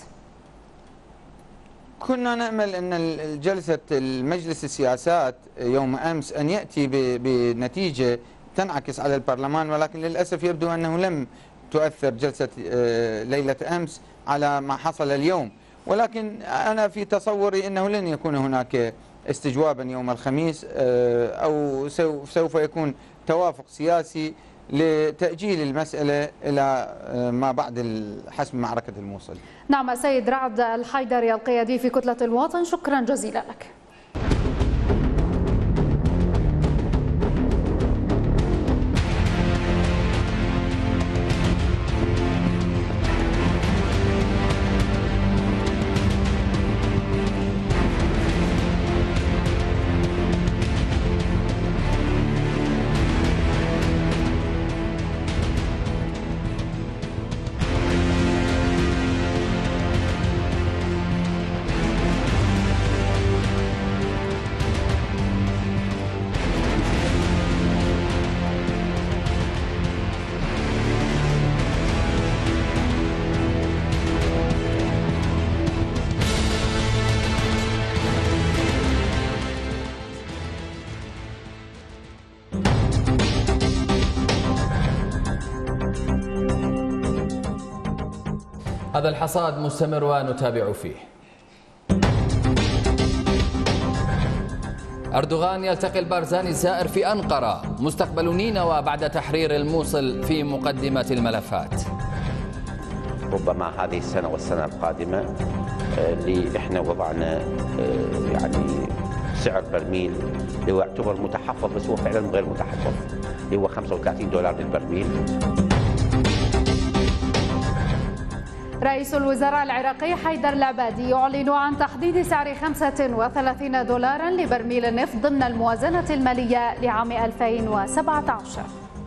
كنا نأمل أن جلسة المجلس السياسات يوم أمس أن يأتي بنتيجة تنعكس على البرلمان، ولكن للأسف يبدو أنه لم تؤثر جلسة ليلة أمس على ما حصل اليوم، ولكن أنا في تصوري أنه لن يكون هناك استجوابا يوم الخميس، أو سوف يكون توافق سياسي لتأجيل المسألة إلى ما بعد حسم معركة الموصل. نعم. سيد رعد الحيدري القيادي في كتلة الوطن، شكرا جزيلا لك. هذا الحصاد مستمر ونتابع فيه. أردوغان يلتقي البارزاني الزائر في أنقرة، مستقبل نينوى بعد تحرير الموصل في مقدمة الملفات. ربما هذه السنة والسنة القادمة اللي احنا وضعنا يعني سعر برميل اللي هو يعتبر متحفظ بس هو فعلا غير متحفظ اللي هو خمسة وثلاثين دولار للبرميل. رئيس الوزراء العراقي حيدر العبادي يعلن عن تحديد سعر خمسة وثلاثين دولارا لبرميل النفط ضمن الموازنة المالية لعام ألفين وسبعة عشر.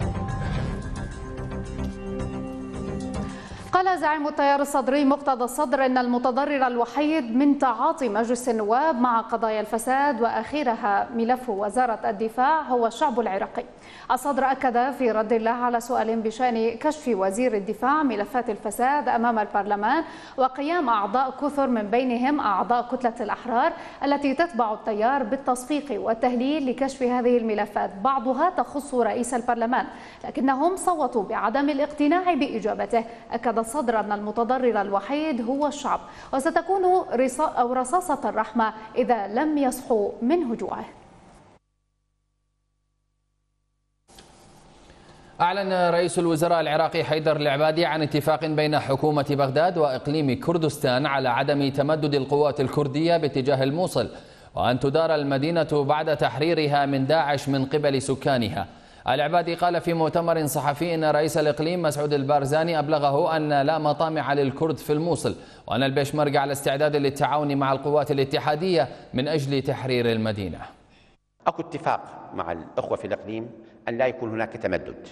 قال زعيم التيار الصدري مقتدى الصدر إن المتضرر الوحيد من تعاطي مجلس النواب مع قضايا الفساد وآخرها ملف وزارة الدفاع هو الشعب العراقي. الصدر أكد في رد له على سؤال بشأن كشف وزير الدفاع ملفات الفساد أمام البرلمان وقيام أعضاء كثر من بينهم أعضاء كتلة الأحرار التي تتبع التيار بالتصفيق والتهليل لكشف هذه الملفات، بعضها تخص رئيس البرلمان، لكنهم صوتوا بعدم الاقتناع بإجابته. أكد الصدر أن المتضرر الوحيد هو الشعب، وستكون أو رصاصة الرحمة إذا لم يصحوا من هجوعه. أعلن رئيس الوزراء العراقي حيدر العبادي عن اتفاق بين حكومة بغداد وإقليم كردستان على عدم تمدد القوات الكردية باتجاه الموصل، وأن تدار المدينة بعد تحريرها من داعش من قبل سكانها. العبادي قال في مؤتمر صحفي أن رئيس الإقليم مسعود البارزاني أبلغه أن لا مطامع للكرد في الموصل، وأن البيشمركة على استعداد للتعاون مع القوات الاتحادية من أجل تحرير المدينة. أكو اتفاق مع الأخوة في الإقليم أن لا يكون هناك تمدد،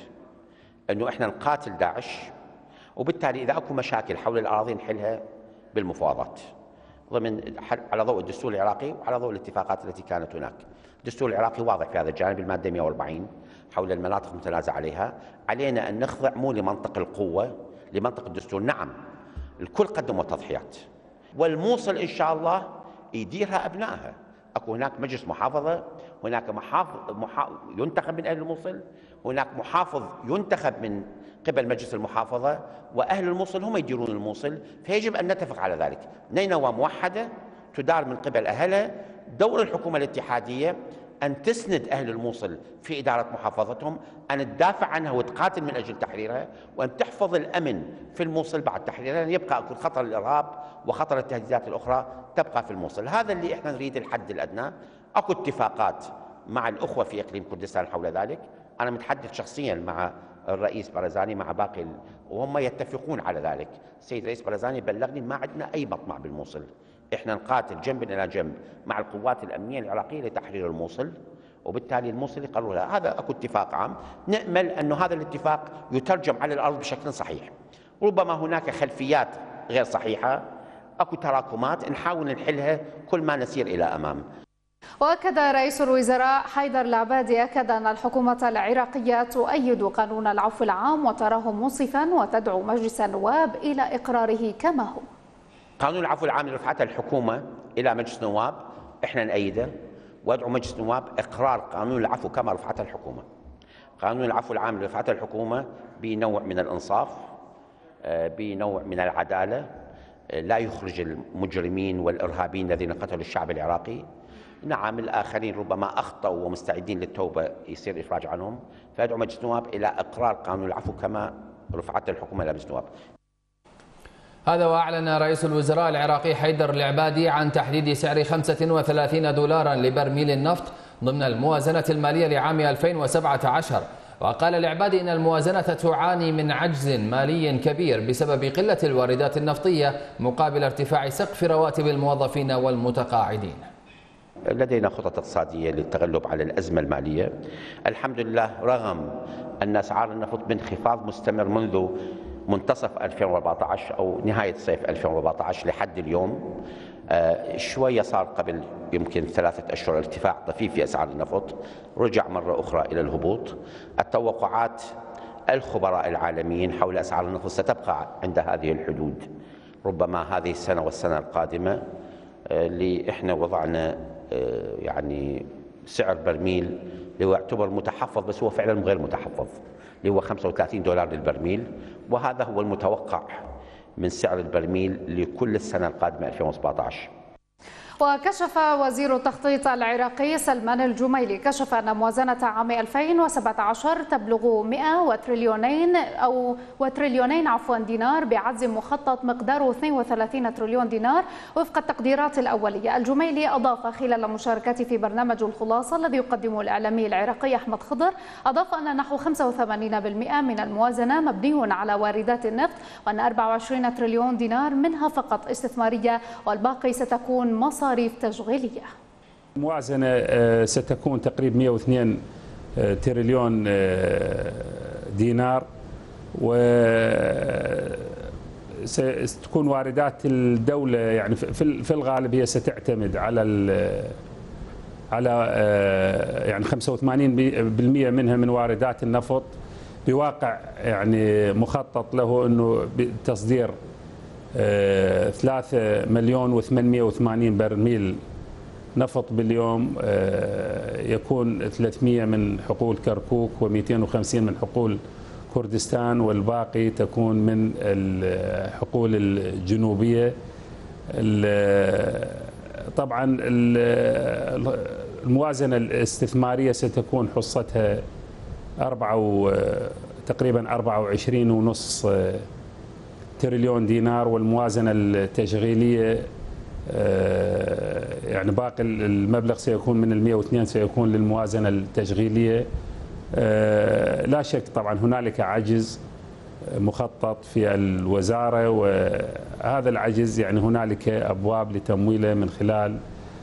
أنه إحنا نقاتل داعش، وبالتالي إذا أكو مشاكل حول الأراضي نحلها بالمفاوضات ضمن على ضوء الدستور العراقي وعلى ضوء الاتفاقات التي كانت هناك. الدستور العراقي واضح في هذا الجانب، المادة مئة وأربعين حول المناطق المتنازع عليها. علينا أن نخضع مو لمنطق القوة، لمنطق الدستور. نعم الكل قدموا تضحيات، والموصل إن شاء الله يديرها أبنائها. أكو هناك مجلس محافظة، هناك محافظ محا... ينتخب من أهل الموصل، هناك محافظ ينتخب من قبل مجلس المحافظة، وأهل الموصل هم يديرون الموصل، فيجب أن نتفق على ذلك. نينوى موحدة تدار من قبل أهلها. دور الحكومة الاتحادية أن تسند أهل الموصل في إدارة محافظتهم، أن تدافع عنها وتقاتل من أجل تحريرها، وأن تحفظ الأمن في الموصل بعد تحريرها. يبقى أكو خطر الإرهاب وخطر التهديدات الأخرى تبقى في الموصل. هذا اللي إحنا نريد الحد الأدنى. أكو اتفاقات مع الأخوة في إقليم كردستان حول ذلك. أنا متحدث شخصيا مع الرئيس بارزاني مع باقي وهم يتفقون على ذلك. السيد رئيس بارزاني بلغني ما عندنا أي مطمع بالموصل، إحنا نقاتل جنبا إلى جنب مع القوات الأمنية العراقية لتحرير الموصل، وبالتالي الموصل يقرروا لها. هذا أكو اتفاق عام، نأمل أن هذا الاتفاق يترجم على الأرض بشكل صحيح. ربما هناك خلفيات غير صحيحة، أكو تراكمات نحاول نحلها كل ما نسير إلى أمام. وأكد رئيس الوزراء حيدر العبادي أكد أن الحكومة العراقية تؤيد قانون العفو العام وتراه منصفا وتدعو مجلس النواب إلى إقراره كما هو. قانون العفو العام اللي رفعته الحكومة إلى مجلس النواب إحنا نأيده، وأدعو مجلس النواب إقرار قانون العفو كما رفعته الحكومة. قانون العفو العام اللي رفعته الحكومة بنوع من الإنصاف، بنوع من العدالة، لا يخرج المجرمين والإرهابيين الذين قتلوا الشعب العراقي. نعم الآخرين ربما أخطأوا ومستعدين للتوبة يصير إفراج عنهم، فأدعو مجلس النواب إلى إقرار قانون العفو كما رفعته الحكومة إلى مجلس النواب. هذا وأعلن رئيس الوزراء العراقي حيدر العبادي عن تحديد سعر خمسة وثلاثين دولارا لبرميل النفط ضمن الموازنة المالية لعام ألفين وسبعة عشر. وقال العبادي إن الموازنة تعاني من عجز مالي كبير بسبب قلة الواردات النفطية مقابل ارتفاع سقف رواتب الموظفين والمتقاعدين. لدينا خطط اقتصادية للتغلب على الأزمة المالية. الحمد لله رغم أن أسعار النفط بانخفاض مستمر منذ منتصف ألفين وأربعة عشر أو نهاية صيف ألفين وأربعة عشر لحد اليوم، آه شوية صار قبل يمكن ثلاثة أشهر ارتفاع طفيف في أسعار النفط، رجع مرة أخرى إلى الهبوط. التوقعات الخبراء العالميين حول أسعار النفط ستبقى عند هذه الحدود. ربما هذه السنة والسنة القادمة آه اللي إحنا وضعنا آه يعني سعر برميل اللي هو يعتبر متحفظ بس هو فعلا غير متحفظ، اللي هو خمسة وثلاثين دولار للبرميل، وهذا هو المتوقع من سعر البرميل لكل السنة القادمة ألفين وسبعة عشر. وكشف وزير التخطيط العراقي سلمان الجميلي كشف أن موازنة عام ألفين وسبعة عشر تبلغ مئة وتريليونين أو وتريليونين عفوا دينار بعجز مخطط مقداره اثنين وثلاثين تريليون دينار وفق التقديرات الأولية. الجميلي أضاف خلال مشاركته في برنامج الخلاصة الذي يقدمه الإعلامي العراقي أحمد خضر، أضاف أن نحو خمسة وثمانين بالمئة من الموازنة مبني على واردات النفط، وأن أربعة وعشرين تريليون دينار منها فقط استثمارية والباقي ستكون مصاريف تشغيلية. الموازنة ستكون تقريبا مئة واثنين تريليون دينار، وستكون واردات الدولة يعني في الغالب هي ستعتمد على على يعني خمسة وثمانين بالمئة منها من واردات النفط، بواقع يعني مخطط له انه بتصدير ثلاثة مليون وثمانمئة وثمانين برميل نفط باليوم، يكون ثلاثمئة من حقول كركوك ومئتين وخمسين من حقول كردستان، والباقي تكون من الحقول الجنوبية. طبعا الموازنة الاستثمارية ستكون حصتها أربعة تقريبا أربعة وعشرين ونص تريليون دينار، والموازنة التشغيلية يعني باقي المبلغ سيكون من المئة واثنين سيكون للموازنة التشغيلية. لا شك طبعا هنالك عجز مخطط في الوزارة، وهذا العجز يعني هنالك أبواب لتمويله من خلال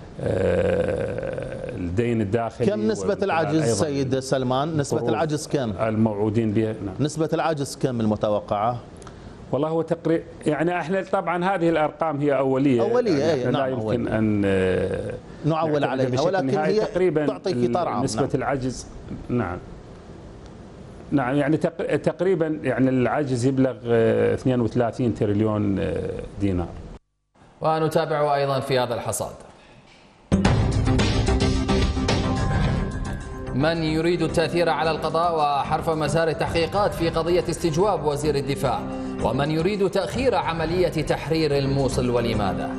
الدين الداخلي. كم نسبة العجز سيد سلمان؟ نسبة العجز كم؟ الموعودين بها. نعم. نسبة العجز كم المتوقعة؟ والله هو تقريبا يعني احنا طبعا هذه الارقام هي اوليه اوليه يعني نعم لا يمكن أولية. ان نعول عليها، ولكن هي تقريبا تعطي في طرعم. نسبه نعم. العجز نعم نعم يعني تقريبا يعني العجز يبلغ اثنين وثلاثين تريليون دينار. ونتابع ايضا في هذا الحصاد. من يريد التأثير على القضاء وحرف مسار التحقيقات في قضية استجواب وزير الدفاع، ومن يريد تأخير عملية تحرير الموصل ولماذا؟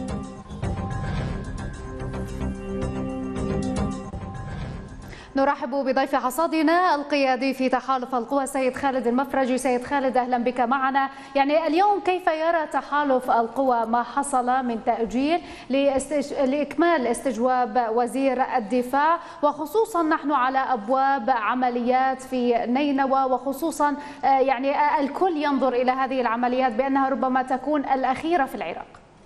نرحب بضيف حصادنا القيادي في تحالف القوى سيد خالد المفرجي. سيد خالد أهلا بك معنا. يعني اليوم كيف يرى تحالف القوى ما حصل من تأجيل لإكمال استجواب وزير الدفاع، وخصوصا نحن على أبواب عمليات في نينوى، وخصوصا يعني الكل ينظر إلى هذه العمليات بأنها ربما تكون الأخيرة في العراق؟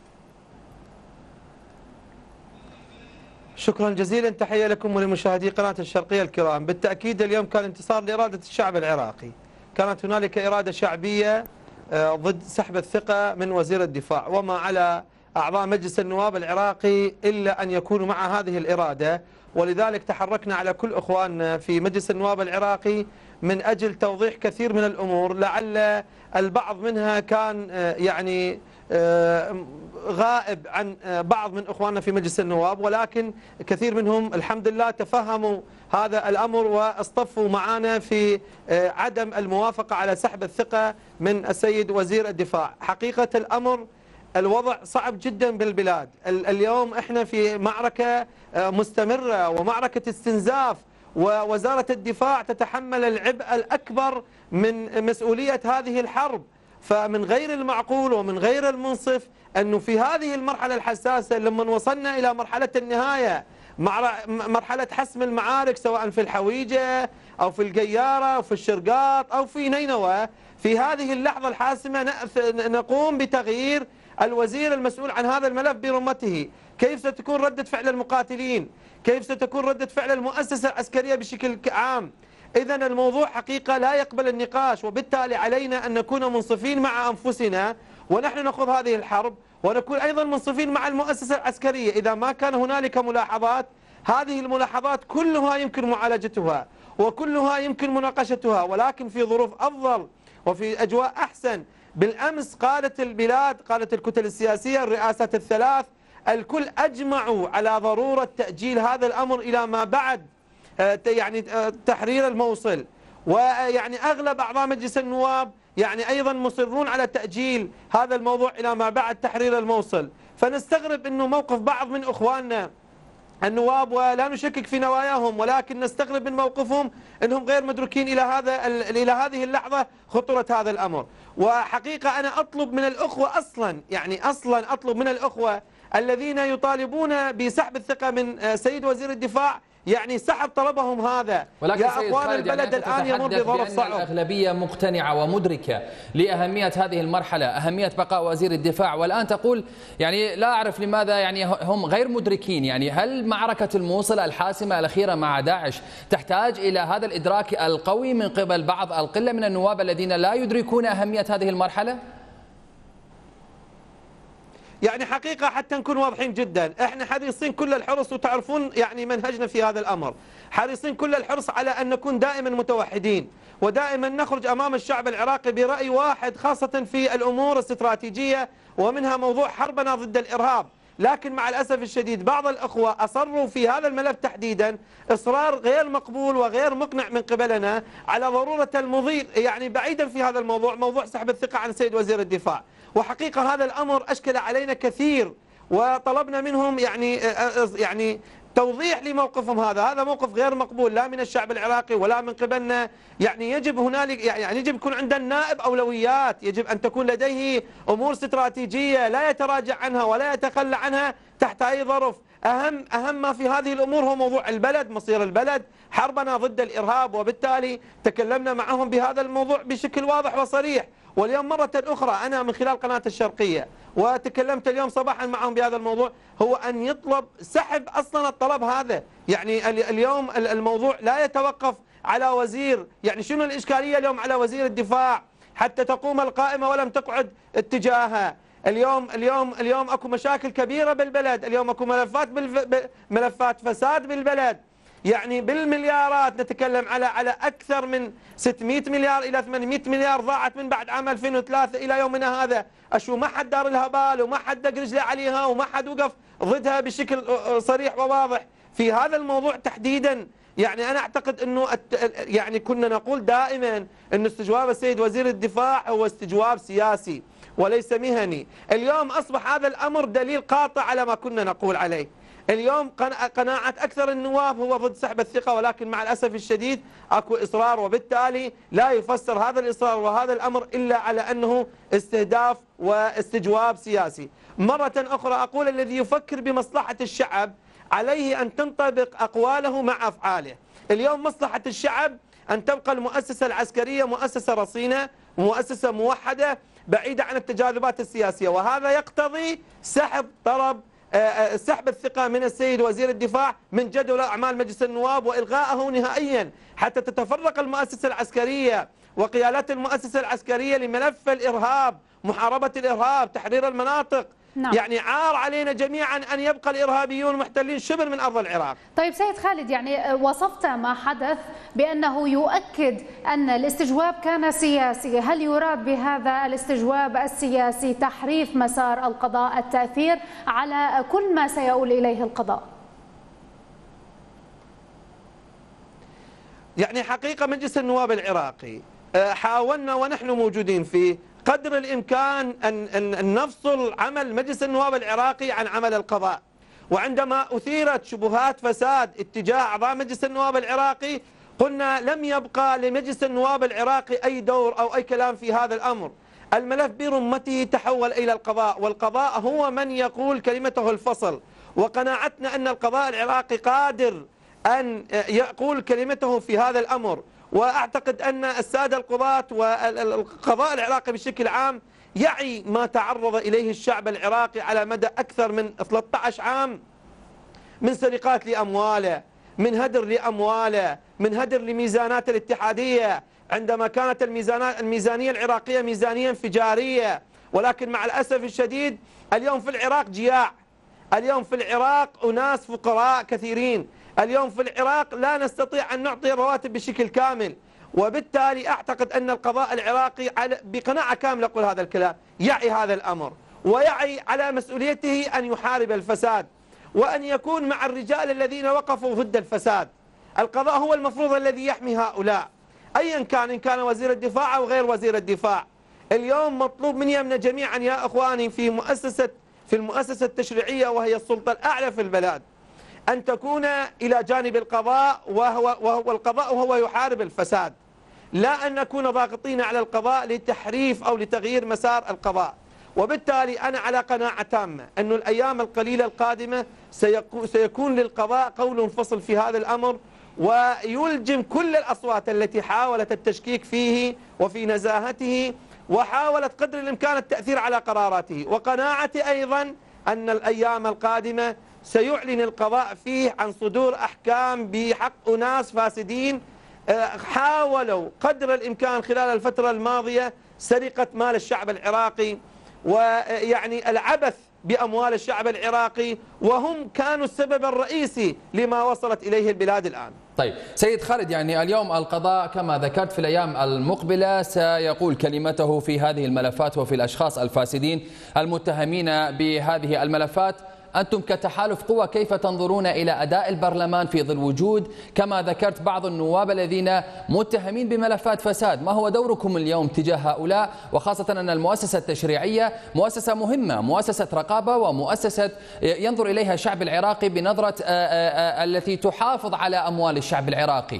شكرا جزيلا، تحية لكم ولمشاهدي قناة الشرقية الكرام. بالتأكيد اليوم كان انتصار لإرادة الشعب العراقي، كانت هنالك إرادة شعبية ضد سحب الثقة من وزير الدفاع، وما على أعضاء مجلس النواب العراقي إلا أن يكونوا مع هذه الإرادة، ولذلك تحركنا على كل إخواننا في مجلس النواب العراقي من أجل توضيح كثير من الأمور، لعل البعض منها كان يعني غائب عن بعض من إخواننا في مجلس النواب، ولكن كثير منهم الحمد لله تفهموا هذا الأمر واصطفوا معنا في عدم الموافقة على سحب الثقة من السيد وزير الدفاع. حقيقة الأمر الوضع صعب جدا بالبلاد اليوم، احنا في معركة مستمرة ومعركة استنزاف، ووزارة الدفاع تتحمل العبء الأكبر من مسؤولية هذه الحرب. فمن غير المعقول ومن غير المنصف أنه في هذه المرحلة الحساسة لما وصلنا إلى مرحلة النهاية، مرحلة حسم المعارك سواء في الحويجة أو في القيارة أو في الشرقاط أو في نينوى، في هذه اللحظة الحاسمة نقوم بتغيير الوزير المسؤول عن هذا الملف برمته. كيف ستكون ردة فعل المقاتلين؟ كيف ستكون ردة فعل المؤسسة العسكرية بشكل عام؟ إذن الموضوع حقيقة لا يقبل النقاش، وبالتالي علينا أن نكون منصفين مع أنفسنا ونحن نخوض هذه الحرب، ونكون أيضا منصفين مع المؤسسة العسكرية. إذا ما كان هنالك ملاحظات، هذه الملاحظات كلها يمكن معالجتها وكلها يمكن مناقشتها، ولكن في ظروف أفضل وفي أجواء أحسن. بالأمس قادة البلاد، قادة الكتل السياسية، الرئاسات الثلاث، الكل أجمعوا على ضرورة تأجيل هذا الأمر إلى ما بعد يعني تحرير الموصل، ويعني أغلب أعضاء مجلس النواب يعني أيضا مصرون على تأجيل هذا الموضوع إلى ما بعد تحرير الموصل. فنستغرب أنه موقف بعض من أخواننا النواب، ولا نشكك في نواياهم، ولكن نستغرب من موقفهم أنهم غير مدركين إلى هذا إلى هذه اللحظة خطورة هذا الأمر. وحقيقة أنا أطلب من الأخوة أصلا يعني أصلا أطلب من الأخوة الذين يطالبون بسحب الثقة من سيد وزير الدفاع يعني سحب طلبهم هذا. ولكن يا سيد أخوان خالد البلد يعني الآن يمر بظرف صعب. الأغلبية مقتنعة ومدركة لأهمية هذه المرحلة، أهمية بقاء وزير الدفاع، والآن تقول يعني لا أعرف لماذا يعني هم غير مدركين. يعني هل معركة الموصل الحاسمة الأخيرة مع داعش تحتاج إلى هذا الإدراك القوي من قبل بعض القلة من النواب الذين لا يدركون أهمية هذه المرحلة؟ يعني حقيقة حتى نكون واضحين جدا، احنا حريصين كل الحرص، وتعرفون يعني منهجنا في هذا الأمر، حريصين كل الحرص على أن نكون دائما متوحدين، ودائما نخرج أمام الشعب العراقي برأي واحد، خاصة في الأمور الاستراتيجية ومنها موضوع حربنا ضد الإرهاب. لكن مع الأسف الشديد بعض الأخوة أصروا في هذا الملف تحديدا إصرار غير مقبول وغير مقنع من قبلنا على ضرورة المضي يعني بعيدا في هذا الموضوع، موضوع سحب الثقة عن سيد وزير الدفاع. وحقيقة هذا الأمر أشكل علينا كثير، وطلبنا منهم يعني يعني توضيح لموقفهم هذا، هذا موقف غير مقبول لا من الشعب العراقي ولا من قبلنا. يعني يجب هنالك يعني يجب يكون عند النائب أولويات، يجب أن تكون لديه أمور استراتيجية لا يتراجع عنها ولا يتخلى عنها تحت أي ظرف. أهم أهم ما في هذه الأمور هو موضوع البلد، مصير البلد، حربنا ضد الإرهاب، وبالتالي تكلمنا معهم بهذا الموضوع بشكل واضح وصريح. واليوم مرة أخرى أنا من خلال قناة الشرقية وتكلمت اليوم صباحا معهم بهذا الموضوع، هو أن يطلب سحب أصلا الطلب هذا. يعني اليوم الموضوع لا يتوقف على وزير، يعني شنو الإشكالية اليوم على وزير الدفاع حتى تقوم القائمة ولم تقعد اتجاهها؟ اليوم اليوم اليوم اكو مشاكل كبيرة بالبلد، اليوم اكو ملفات بالف... ملفات فساد بالبلد، يعني بالمليارات نتكلم على على اكثر من ستمئة مليار الى ثمانمئة مليار ضاعت من بعد عام ألفين وثلاثة الى يومنا هذا. اشو ما حد دار لها بال وما حد دق رجله عليها وما حد وقف ضدها بشكل صريح وواضح في هذا الموضوع تحديدا. يعني انا اعتقد انه يعني كنا نقول دائما ان استجواب السيد وزير الدفاع هو استجواب سياسي وليس مهني. اليوم اصبح هذا الامر دليل قاطع على ما كنا نقول عليه. اليوم قناعة أكثر النواب هو ضد سحب الثقة، ولكن مع الأسف الشديد أكو إصرار، وبالتالي لا يفسر هذا الإصرار وهذا الأمر إلا على أنه استهداف واستجواب سياسي. مرة أخرى أقول الذي يفكر بمصلحة الشعب عليه أن تنطبق أقواله مع أفعاله. اليوم مصلحة الشعب أن تبقى المؤسسة العسكرية مؤسسة رصينة ومؤسسة موحدة بعيدة عن التجاذبات السياسية، وهذا يقتضي سحب طلب سحب الثقة من السيد وزير الدفاع من جدول أعمال مجلس النواب وإلغائه نهائيا حتى تتفرق المؤسسة العسكرية وقيادات المؤسسة العسكرية لملف الإرهاب، محاربة الإرهاب، تحرير المناطق. نعم. يعني عار علينا جميعا أن يبقى الإرهابيون محتلين شبر من أرض العراق. طيب سيد خالد، يعني وصفت ما حدث بأنه يؤكد أن الاستجواب كان سياسي، هل يراد بهذا الاستجواب السياسي تحريف مسار القضاء، التأثير على كل ما سيؤول إليه القضاء؟ يعني حقيقة مجلس النواب العراقي حاولنا ونحن موجودين فيه قدر الإمكان أن نفصل عمل مجلس النواب العراقي عن عمل القضاء. وعندما أثيرت شبهات فساد اتجاه أعضاء مجلس النواب العراقي قلنا لم يبقى لمجلس النواب العراقي أي دور أو أي كلام في هذا الأمر. الملف برمته تحول إلى القضاء، والقضاء هو من يقول كلمته الفصل، وقناعتنا أن القضاء العراقي قادر أن يقول كلمته في هذا الأمر. وأعتقد أن السادة القضاة والقضاء العراقي بشكل عام يعي ما تعرض إليه الشعب العراقي على مدى أكثر من ثلاثة عشر عام من سرقات لأمواله، من هدر لأمواله، من هدر لميزانات الاتحادية عندما كانت الميزانات الميزانية العراقية ميزانية انفجارية. ولكن مع الأسف الشديد اليوم في العراق جياع، اليوم في العراق أناس فقراء كثيرين، اليوم في العراق لا نستطيع أن نعطي الرواتب بشكل كامل. وبالتالي أعتقد أن القضاء العراقي بقناعة كاملة أقول هذا الكلام يعي هذا الأمر، ويعي على مسؤوليته أن يحارب الفساد وأن يكون مع الرجال الذين وقفوا ضد الفساد. القضاء هو المفروض الذي يحمي هؤلاء، أيا كان، إن كان وزير الدفاع أو غير وزير الدفاع. اليوم مطلوب من يمنا جميعا يا أخواني في مؤسسة في المؤسسة التشريعية وهي السلطة الأعلى في البلاد أن تكون إلى جانب القضاء، وهو, وهو القضاء وهو يحارب الفساد، لا أن نكون ضاغطين على القضاء لتحريف أو لتغيير مسار القضاء. وبالتالي أنا على قناعة تامة أن الأيام القليلة القادمة سيكون للقضاء قول فصل في هذا الأمر، ويلجم كل الأصوات التي حاولت التشكيك فيه وفي نزاهته وحاولت قدر الإمكان التأثير على قراراته. وقناعتي أيضا أن الأيام القادمة سيعلن القضاء فيه عن صدور أحكام بحق أناس فاسدين حاولوا قدر الإمكان خلال الفترة الماضية سرقة مال الشعب العراقي ويعني العبث بأموال الشعب العراقي، وهم كانوا السبب الرئيسي لما وصلت إليه البلاد الآن. طيب سيد خالد، يعني اليوم القضاء كما ذكرت في الأيام المقبلة سيقول كلمته في هذه الملفات وفي الأشخاص الفاسدين المتهمين بهذه الملفات. أنتم كتحالف قوى كيف تنظرون إلى أداء البرلمان في ظل وجود كما ذكرت بعض النواب الذين متهمين بملفات فساد؟ ما هو دوركم اليوم تجاه هؤلاء، وخاصة أن المؤسسة التشريعية مؤسسة مهمة، مؤسسة رقابة ومؤسسة ينظر إليها الشعب العراقي بنظرة التي تحافظ على أموال الشعب العراقي؟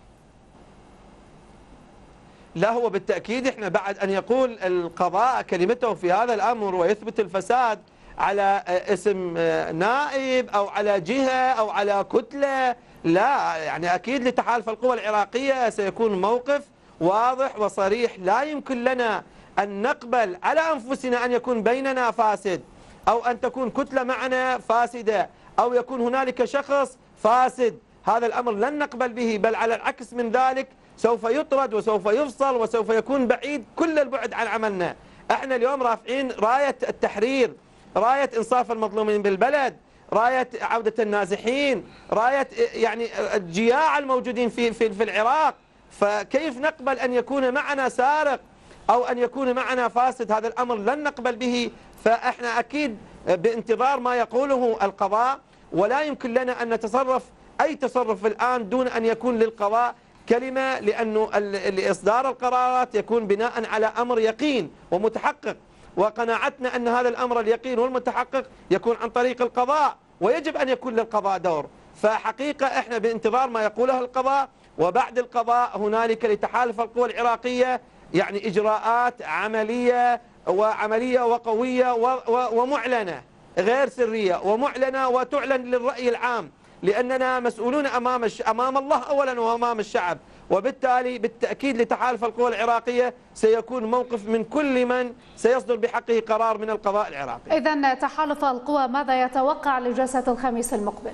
لا، هو بالتأكيد إحنا بعد أن يقول القضاء كلمته في هذا الأمر ويثبت الفساد على اسم نائب أو على جهة أو على كتلة، لا، يعني أكيد لتحالف القوى العراقية سيكون موقف واضح وصريح. لا يمكن لنا أن نقبل على أنفسنا أن يكون بيننا فاسد أو أن تكون كتلة معنا فاسدة أو يكون هنالك شخص فاسد. هذا الأمر لن نقبل به، بل على العكس من ذلك سوف يطرد وسوف يفصل وسوف يكون بعيد كل البعد عن عملنا. احنا اليوم رافعين راية التحرير، راية إنصاف المظلومين بالبلد، راية عودة النازحين، راية يعني الجياع الموجودين في في في العراق. فكيف نقبل أن يكون معنا سارق أو أن يكون معنا فاسد؟ هذا الأمر لن نقبل به. فإحنا أكيد بانتظار ما يقوله القضاء، ولا يمكن لنا أن نتصرف أي تصرف الآن دون أن يكون للقضاء كلمة، لأنه إصدار القرارات يكون بناء على أمر يقين ومتحقق، وقناعتنا أن هذا الأمر اليقين والمتحقق يكون عن طريق القضاء، ويجب أن يكون للقضاء دور. فحقيقة إحنا بانتظار ما يقوله القضاء، وبعد القضاء هنالك لتحالف القوى العراقية يعني إجراءات عملية وعملية وقوية ومعلنة غير سرية، ومعلنة وتعلن للرأي العام، لأننا مسؤولون أمام أمام الله أولا وأمام الشعب. وبالتالي بالتأكيد لتحالف القوى العراقية سيكون موقف من كل من سيصدر بحقه قرار من القضاء العراقي. إذن تحالف القوى ماذا يتوقع لجلسة الخميس المقبل؟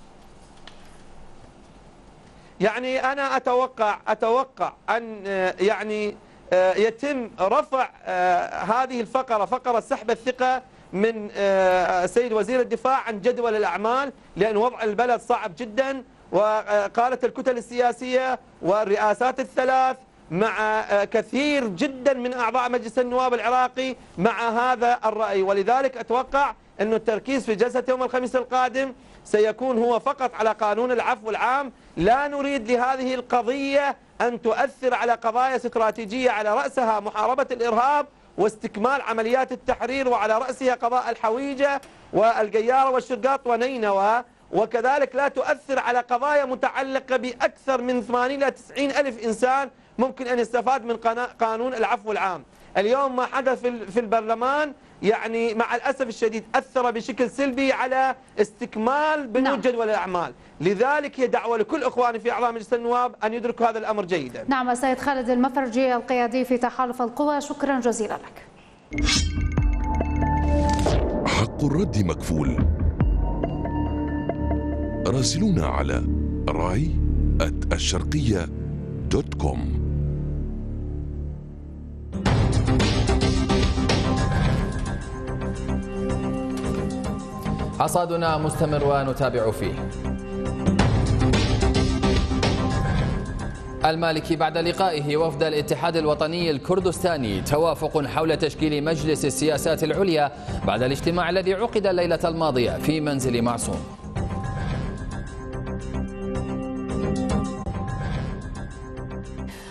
يعني أنا أتوقع أتوقع أن يعني يتم رفع هذه الفقرة، فقرة سحب الثقة من سيد وزير الدفاع عن جدول الأعمال، لأن وضع البلد صعب جدا. وقالت الكتل السياسية والرئاسات الثلاث مع كثير جدا من أعضاء مجلس النواب العراقي مع هذا الرأي، ولذلك أتوقع أن التركيز في جلسة يوم الخميس القادم سيكون هو فقط على قانون العفو العام. لا نريد لهذه القضية أن تؤثر على قضايا استراتيجية على رأسها محاربة الإرهاب واستكمال عمليات التحرير، وعلى رأسها قضاء الحويجة والقيارة والشرقاط ونينوى، وكذلك لا تؤثر على قضايا متعلقة بأكثر من ثمانين إلى تسعين ألف إنسان ممكن أن يستفاد من قانون العفو العام. اليوم ما حدث في البرلمان يعني مع الأسف الشديد أثر بشكل سلبي على استكمال بنود جدول الأعمال. لذلك هي دعوة لكل إخواني في أعضاء مجلس النواب أن يدركوا هذا الأمر جيدا. نعم، السيد خالد المفرجي القيادي في تحالف القوى، شكرا جزيلا لك. حق الرد مكفول. راسلونا على راي آت الشرقية دوت كوم. حصادنا مستمر ونتابع فيه. المالكي بعد لقائه وفد الاتحاد الوطني الكردستاني توافق حول تشكيل مجلس السياسات العليا بعد الاجتماع الذي عقد الليلة الماضية في منزل معصوم.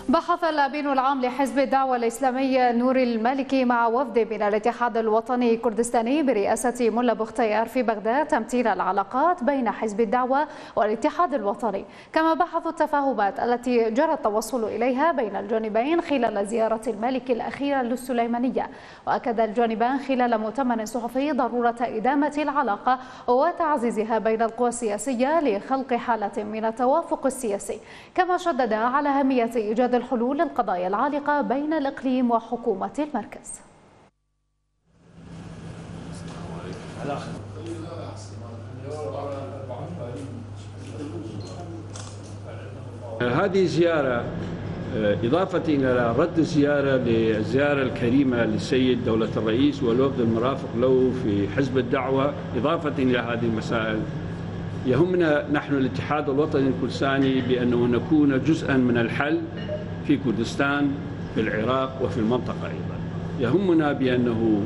بحث الأمين العام لحزب الدعوة الإسلامي نور المالكي مع وفد من الاتحاد الوطني الكردستاني برئاسة ملا بختيار في بغداد تمتين العلاقات بين حزب الدعوة والاتحاد الوطني، كما بحثوا التفاهمات التي جرى التوصل إليها بين الجانبين خلال زيارة المالكي الأخيرة للسليمانية. وأكد الجانبان خلال مؤتمر صحفي ضرورة إدامة العلاقة وتعزيزها بين القوى السياسية لخلق حالة من التوافق السياسي، كما شدد على أهمية إيجاد الحلول للقضايا العالقة بين الإقليم وحكومة المركز. هذه زيارة إضافة إلى رد الزيارة للزيارة الكريمة للسيد دولة الرئيس والوفد المرافق له في حزب الدعوة، إضافة إلى هذه المسائل يهمنا نحن الاتحاد الوطني الكردستاني بأنه نكون جزءا من الحل في كردستان، في العراق وفي المنطقة أيضا. يهمنا بأنه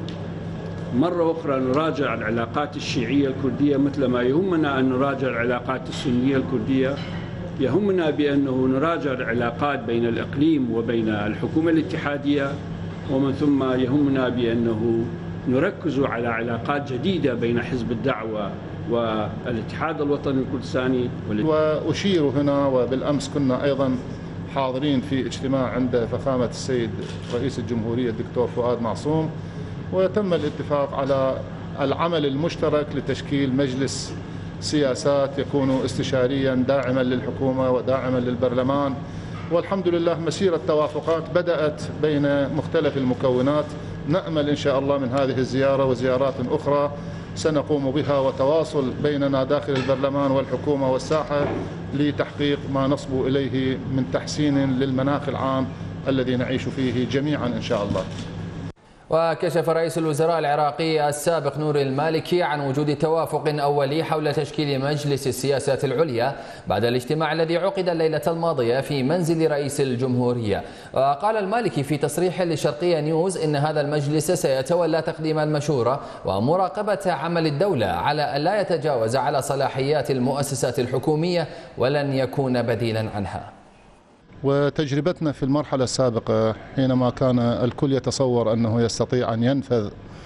مرة أخرى نراجع العلاقات الشيعية الكردية مثل ما يهمنا أن نراجع العلاقات السنية الكردية. يهمنا بأنه نراجع العلاقات بين الإقليم وبين الحكومة الاتحادية، ومن ثم يهمنا بأنه نركز على علاقات جديدة بين حزب الدعوة والاتحاد الوطني الكردستاني. وأشير هنا، وبالأمس كنا أيضا حاضرين في اجتماع عند فخامة السيد رئيس الجمهورية الدكتور فؤاد معصوم، وتم الاتفاق على العمل المشترك لتشكيل مجلس سياسات يكون استشاريا داعما للحكومة وداعما للبرلمان. والحمد لله مسيرة توافقات بدأت بين مختلف المكونات. نأمل إن شاء الله من هذه الزيارة وزيارات أخرى سنقوم بها وتواصل بيننا داخل البرلمان والحكومة والساحة لتحقيق ما نصبو إليه من تحسين للمناخ العام الذي نعيش فيه جميعا إن شاء الله. وكشف رئيس الوزراء العراقي السابق نور المالكي عن وجود توافق أولي حول تشكيل مجلس السياسات العليا بعد الاجتماع الذي عقد الليلة الماضية في منزل رئيس الجمهورية. وقال المالكي في تصريح لشرقية نيوز إن هذا المجلس سيتولى تقديم المشورة ومراقبة عمل الدولة على أن لا يتجاوز على صلاحيات المؤسسات الحكومية ولن يكون بديلا عنها. وتجربتنا في المرحلة السابقة حينما كان الكل يتصور أنه يستطيع أن ينفذ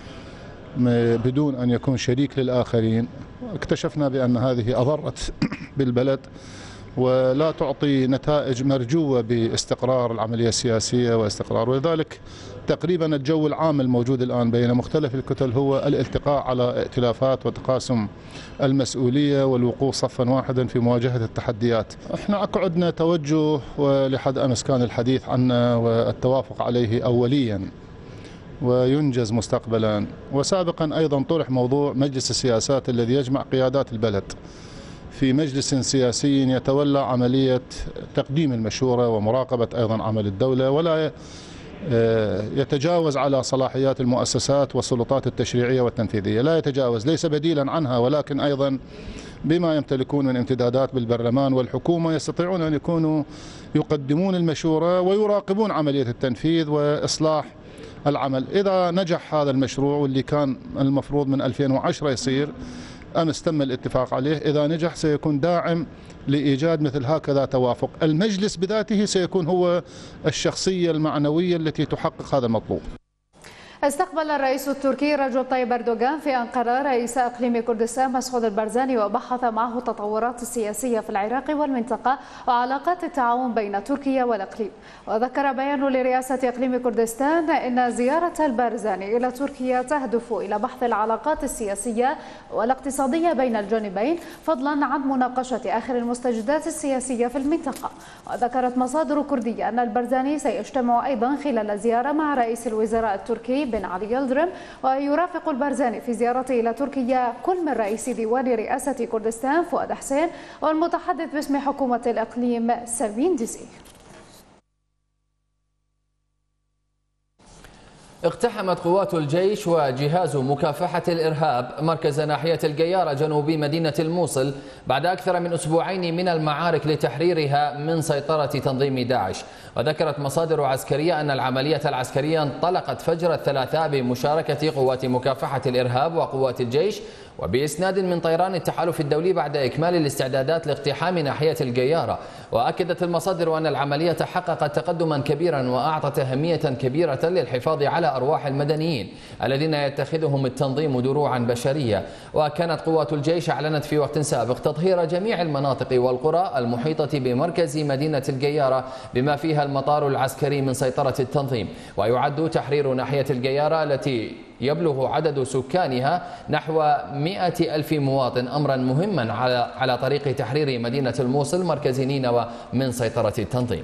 بدون أن يكون شريك للآخرين، اكتشفنا بأن هذه أضرت بالبلد ولا تعطي نتائج مرجوة باستقرار العملية السياسية واستقرار. ولذلك تقريبا الجو العام الموجود الآن بين مختلف الكتل هو الالتقاء على ائتلافات وتقاسم المسؤولية والوقوف صفا واحدا في مواجهة التحديات. احنا أقعدنا توجه ولحد أمس كان الحديث عنه والتوافق عليه أوليا وينجز مستقبلا. وسابقا أيضا طرح موضوع مجلس السياسات الذي يجمع قيادات البلد في مجلس سياسي يتولى عملية تقديم المشورة ومراقبة أيضا عمل الدولة ولا يتجاوز على صلاحيات المؤسسات والسلطات التشريعية والتنفيذية، لا يتجاوز، ليس بديلا عنها ولكن أيضا بما يمتلكون من امتدادات بالبرلمان والحكومة يستطيعون أن يكونوا يقدمون المشورة ويراقبون عملية التنفيذ وإصلاح العمل. إذا نجح هذا المشروع واللي كان المفروض من ألفين وعشرة يصير، أمس تم الاتفاق عليه، إذا نجح سيكون داعم لإيجاد مثل هكذا توافق. المجلس بذاته سيكون هو الشخصية المعنوية التي تحقق هذا المطلوب. استقبل الرئيس التركي رجب طيب أردوغان في أنقرة رئيس إقليم كردستان مسعود البرزاني وبحث معه التطورات السياسية في العراق والمنطقة وعلاقات التعاون بين تركيا والإقليم. وذكر بيان لرئاسة إقليم كردستان أن زيارة البرزاني إلى تركيا تهدف إلى بحث العلاقات السياسية والاقتصادية بين الجانبين فضلا عن مناقشة آخر المستجدات السياسية في المنطقة. وذكرت مصادر كردية أن البرزاني سيجتمع أيضا خلال زيارة مع رئيس الوزراء التركي بن علي يلدرم، ويرافق البرزاني في زيارته إلى تركيا كل من رئيس ديوان رئاسة كردستان فؤاد حسين والمتحدث باسم حكومة الإقليم سلمين دزي. اقتحمت قوات الجيش وجهاز مكافحة الإرهاب مركز ناحية القيارة جنوبي مدينة الموصل بعد أكثر من أسبوعين من المعارك لتحريرها من سيطرة تنظيم داعش. وذكرت مصادر عسكرية أن العملية العسكرية انطلقت فجر الثلاثاء بمشاركة قوات مكافحة الإرهاب وقوات الجيش وبإسناد من طيران التحالف الدولي بعد إكمال الاستعدادات لاقتحام ناحية القيارة. وأكدت المصادر أن العملية حققت تقدما كبيرا وأعطت أهمية كبيرة للحفاظ على أرواح المدنيين الذين يتخذهم التنظيم دروعا بشرية. وكانت قوات الجيش أعلنت في وقت سابق تطهير جميع المناطق والقرى المحيطة بمركز مدينة القيارة بما فيها المطار العسكري من سيطرة التنظيم. ويعد تحرير ناحية القيارة التي يبلغ عدد سكانها نحو مئة ألف مواطن أمرا مهما على على طريق تحرير مدينة الموصل مركز نينوى من سيطرة التنظيم.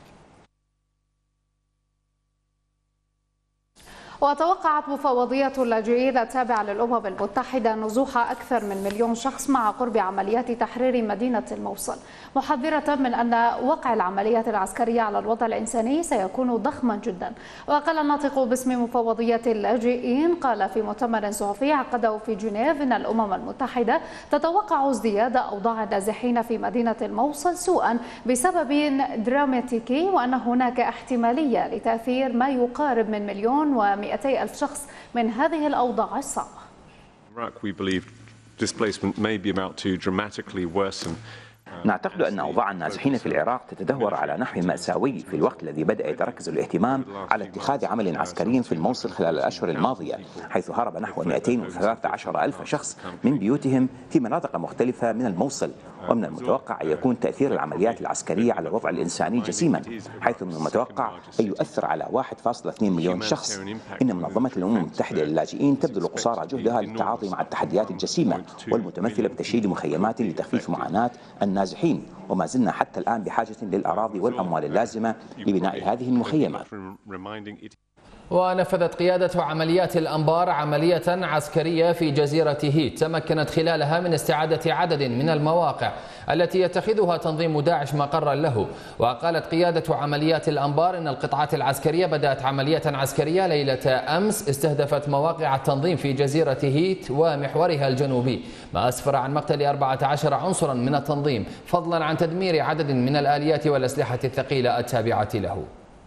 وتوقعت مفوضية اللاجئين التابعة للأمم المتحدة نزوح أكثر من مليون شخص مع قرب عمليات تحرير مدينة الموصل، محذرة من أن وقع العمليات العسكرية على الوضع الإنساني سيكون ضخما جدا. وقال الناطق باسم مفوضية اللاجئين قال في مؤتمر صحفي عقده في جنيف أن الأمم المتحدة تتوقع ازدياد أوضاع النازحين في مدينة الموصل سوءا بسبب دراماتيكي، وأن هناك احتمالية لتأثير ما يقارب من مليون ومئة ألف شخص من هذه الأوضاع الصعبة. نعتقد أن أوضاع النازحين في العراق تتدهور على نحو مأساوي في الوقت الذي بدأ يتركز الاهتمام على اتخاذ عمل عسكري في الموصل خلال الأشهر الماضية، حيث هرب نحو مئتين وثلاثة عشر ألف شخص من بيوتهم في مناطق مختلفة من الموصل. ومن المتوقع أن يكون تأثير العمليات العسكرية على الوضع الإنساني جسيما، حيث من المتوقع أن يؤثر على واحد فاصلة اثنين مليون شخص. إن منظمة الأمم المتحدة للاجئين تبذل قصارى جهدها للتعاطي مع التحديات الجسيمة والمتمثلة بتشييد مخيمات لتخفيف معاناة النازحين، وما زلنا حتى الآن بحاجة للأراضي والأموال اللازمة لبناء هذه المخيمات. ونفذت قيادة عمليات الأنبار عملية عسكرية في جزيرة هيت تمكنت خلالها من استعادة عدد من المواقع التي يتخذها تنظيم داعش مقرا له. وقالت قيادة عمليات الأنبار إن القطاعات العسكرية بدأت عملية عسكرية ليلة أمس استهدفت مواقع التنظيم في جزيرة هيت ومحورها الجنوبي، ما أسفر عن مقتل أربعة عشر عنصرا من التنظيم، فضلا عن تدمير عدد من الآليات والأسلحة الثقيلة التابعة له.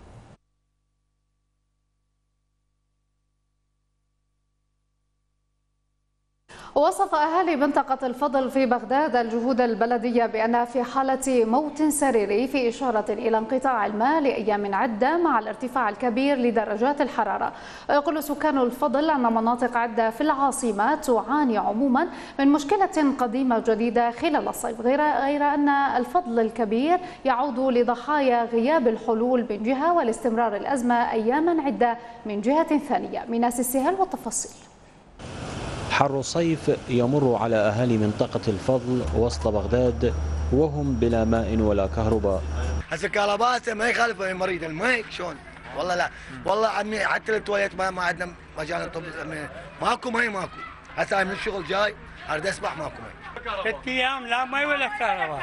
وصف أهالي منطقة الفضل في بغداد الجهود البلدية بأنها في حالة موت سريري، في إشارة إلى انقطاع الماء لأيام عدة مع الارتفاع الكبير لدرجات الحرارة. ويقول سكان الفضل أن مناطق عدة في العاصمة تعاني عموما من مشكلة قديمة جديدة خلال الصيف، غير غير أن الفضل الكبير يعود لضحايا غياب الحلول من جهة والاستمرار الأزمة أياما عدة من جهة ثانية. ميناس السهل والتفاصيل. حر الصيف يمر على أهالي منطقة الفضل وسط بغداد وهم بلا ماء ولا كهرباء. هسه كهرباء ما يخالف المريض الماء شلون؟ والله لا والله عمي حتى التواليت ما, ما عندنا مجال نطب، ماكو ماء ماكو. هسه من الشغل جاي اريد اسبح ماكو ماء. ثلاث ايام لا ماء ولا كهرباء.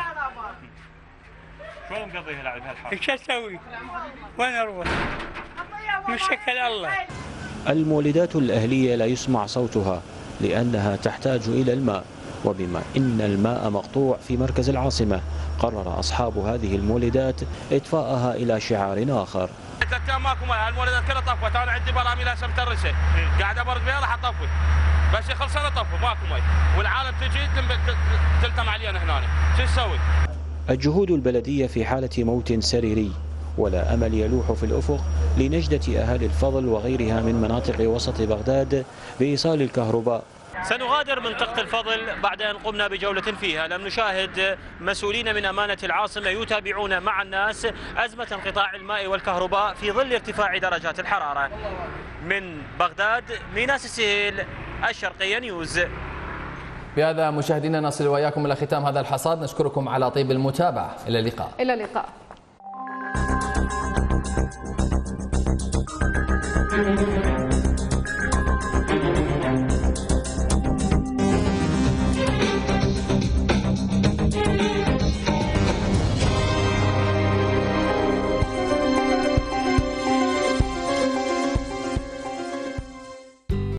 شلون نقضيها العب هالحال؟ ايش اسوي؟ وين اروح؟ مشكل الله. المولدات الأهلية لا يسمع صوتها لأنها تحتاج إلى الماء، وبما إن الماء مقطوع في مركز العاصمة قرر أصحاب هذه المولدات إطفاءها إلى شعار آخر. ثلاث أيام ماكو ماء، هالمولدات كلها طفت، أنا عندي براميل هسه مترسة قاعد أبرد بها راح أطفي، بس يخلص أنا طفوا ماكو ماء والعالم تجي تلتم علينا هنا، شو نسوي؟ الجهود البلدية في حالة موت سريري، ولا أمل يلوح في الأفق لنجدة أهالي الفضل وغيرها من مناطق وسط بغداد بإيصال الكهرباء. سنغادر منطقة الفضل بعد أن قمنا بجولة فيها، لم نشاهد مسؤولين من أمانة العاصمة يتابعون مع الناس أزمة انقطاع الماء والكهرباء في ظل ارتفاع درجات الحرارة. من بغداد ميناس السهيل، الشرقية نيوز. بهذا مشاهدينا نصل وإياكم إلى ختام هذا الحصاد، نشكركم على طيب المتابعة، إلى اللقاء. إلى اللقاء. Thank you.